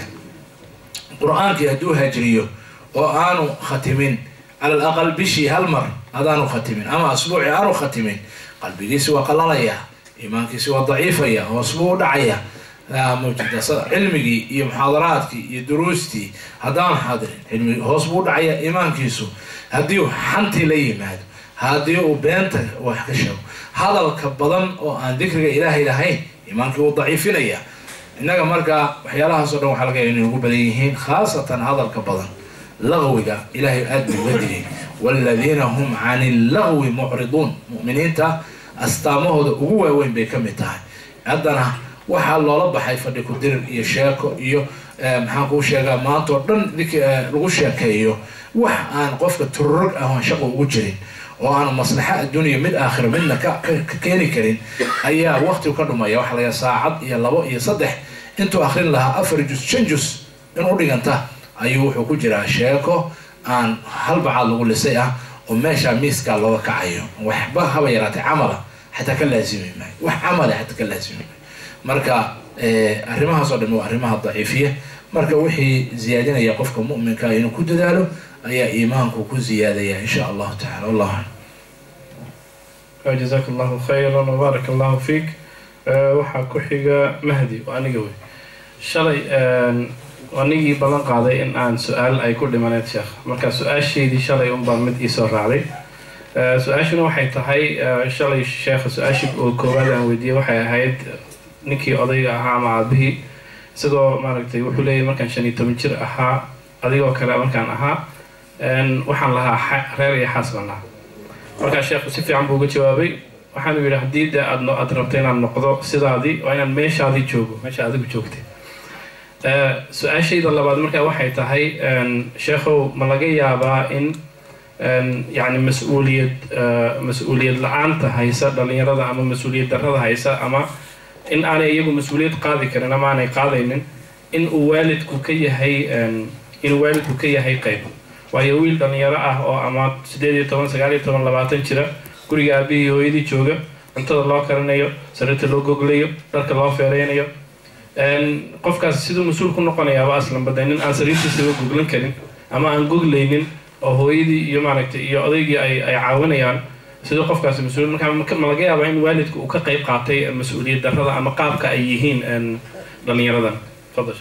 qur-aankii hadduu hajriyo oo aanu khatimin cala alaqal bishii hal mar hadaanu khatimin ama asbuuci aanu khatimin qalbigiisi waa qalalayaa iimaankiisi waa daciifaya hoos buu u dhacaya mawjida cilmigii iyo muxaadaraadkii iyo duruustii haddaan xaadirin cilmigi hoos buu u dhacaya iimaankiisu haddii uu xantii la yimaado haddii uu beenta wax ka sheego hadalka badan oo aan dikriga ilaahay lahayn iimaankii wuu daciifinaya innaga markaa waxyaalahaas oo dhan waxaa laga yaaba inay ugu badan yihiin khaasatan hadalka badan laqwiga ilaahay aad buu uga digay waaladiina hum cani illagwi mucriduun mu'miniinta astaamahooda ugu waaweyn bay ka mid tahay haddana waxaa loola baxay fadhi ku dirir iyo sheeko iyo maxaan kuu sheegaa maanta oo dhan lagu sheekeeyo wax aan qofka tururog ah oon shaqo ugu jirin oo aanu maslaxa adduuniya mid aakhiro midna ka keeni karin ayaa waqtigu ka dhumaya waxa laga saacad iyo labo iyo saddex intuu akhrin lahaa afar jus shan jus in u dhiganta ayuu wuxuu ku jiraa sheeko aan hal bacaad lagu lisay ah oo meesha miiskaa looga kacayo waxba haba yaraatay camala حتى كلازم معي وحمل حتى كلازم مركا arrimaha soo dhan waa arrimaha daciifiya marka wixii ziyaadinaya qofka mu'minka inuu ku dadaalo ayaa iimaanku ku ziyaadaya insha Allah ta'ala Allah
جزاك الله خيرا وبارك الله فيك waxa ku xiga Mahdi waa aniga way shalay wanigi balan qaaday in aan su'aal ay ku dhimaneed sheekh marka su'aasheedii shalay un baan mid ii soo raacday su'aashuna waxay tahay shalay sheekh su'aashi oo koowaad aan weydiiyay waxay ahayd ninkii odayga ahaa ama aabihii isagoo maaragtay wuxuu leeyahay markaan shan iyo toban jir ahaa adigoo kale markaan ahaa waxaan lahaa reer iyo xaas baan lahaa markaa sheekhu si fiican buu uga jawaabay waxaanu yidhi haddii dee aad aad rabto inaan noqdo sidaadii waa inaan meeshaadii joogo meesha adigu joogtay su-aashayda labaad markaa waxay tahay sheekhow ma laga yaabaa in يعني مسؤولية مسؤولية لعنت هيسا دليرة أما مسؤولية درة هيسا أما إن أنا يجو مسؤولية قاضي كنا ما أنا قاضي إن إن والد كوكية هي إن والد كوكية هي قيب ويويل دليرة أو أما سديد طبعا سجالي طبعا لبعتين شرا كوري أبي يويدي شوجا أنت الله كرنيو سرت له جوجليو ترك الله فعلينيو إن قف كاس سيدو مسؤول كنا قنيا وأصلا بدين أن سريت سيدو جوجلين كرين أما أن جوجلين oo hooyadii iyo maaragtay iyo odaygii ay ay caawinayaan sidoo qofkaas mas'uul marka ma laga yaabaa in waalidku uu ka qayb qaatay mas'uuliyad darrada ama qaabka ay yihiin dhalinyaradan fadlan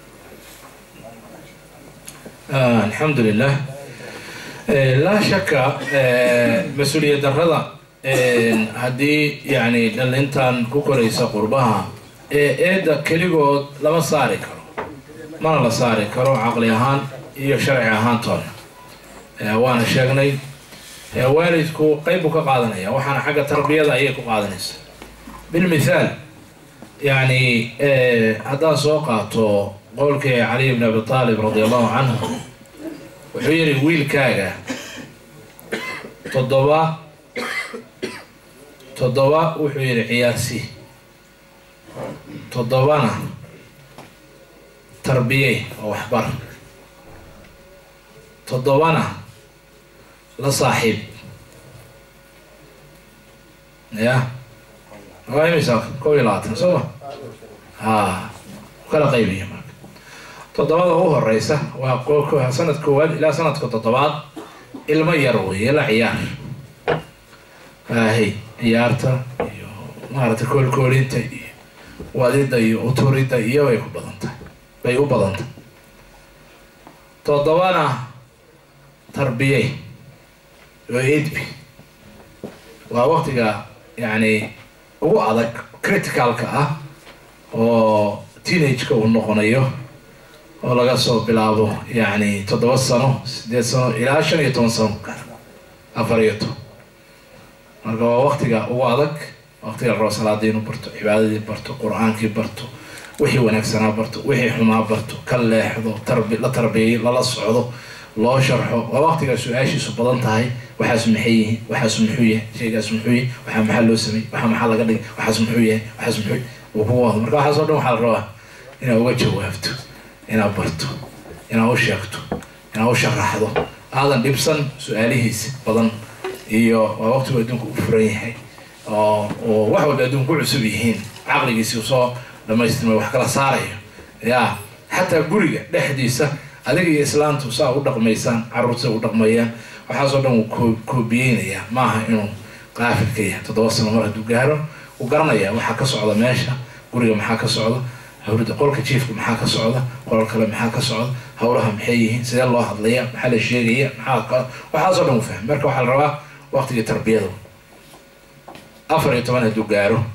آه الحمد لله آه لا شك آه مسؤولية الرضا آه هدي يعني للإنتان كوكريس قربها آه إذا كليجود لما صاري كرو ما لا صاري كرو عقلي هان iyo sharci ahaan toona waana sheegnay waalidku qayb ka qaadanaya waxaana xagga tarbiyada ayay ku qaadanaysaa bil misaal yani hada soo qaato qolkii Ali ibn Abi Talib radiyallahu anhu wuxuu yiri wiilkaaga todoba todoba wuxuu yiri ciyaarsi todobana tarbiyay oo waxbar تضوانا لصاحب يا هاي مساك كويلات سوا ها كلا قيبية معك تضوانا هو الرئيسة وقول سنة كوال إلى سنة كتضوات إلما يروي إلى عيار هاي عيارتا مارت كل كولينتا والدة يوتوريتا يو يكو بدنتا بيو بدنتا تضوانا تربية وإدبي ووقتها يعني هو هذا critical كأه و teenage كون نقنيه ولا قصوا بلعبه يعني تدوسنه سدسنه إلى عشرة يتونسون أفريته مركب وقتها هو هذا وقتها الرسول الدين برتو عبادة برتو قرآن كي برتو وحي ونفسنا برتو وحي حما برتو كل حضو تربي لا تربية لا صعوده الله شرحه ووقتها سؤاشي سبضان تاعي وحاس محيه وحاس محيه شيء قاس محيه وحا محله سمي وحا محله قدي وحاس محيه وحاس محيه وهو هذا مركا حاس ودون حال رواه إنه وجه وهفته إنه برته إنه وشيكته إنه وشرحه هذا نبصن سؤاليهيس بضان إيوه ووقتها بدونك أفريحي وواحد بدونك عسبيهين عقلي يسيوصو لما يستمع وحكلا صاري يا حتى قرية لحديثة adiga islaantu saa u dhaqmaysan carruurta u dhaqmayaan waxa soo dhan uu koobiyeenaya maaha inuu qaafilka yahay toddoba sano mar haduu gaaro uu garanaya waxa ka socda meesha guriga maxaa ka socda hawrida qolka jiifka maxaa ka socda qolka kale maxaa ka socda hawlaha maxay yihiin sidee loo hadlaya maxaa la sheegaya maxaa waxa soo dhan u fahmo marka waxa la rabaa waqtiga tarbiyada afar iyo toban haduu gaaro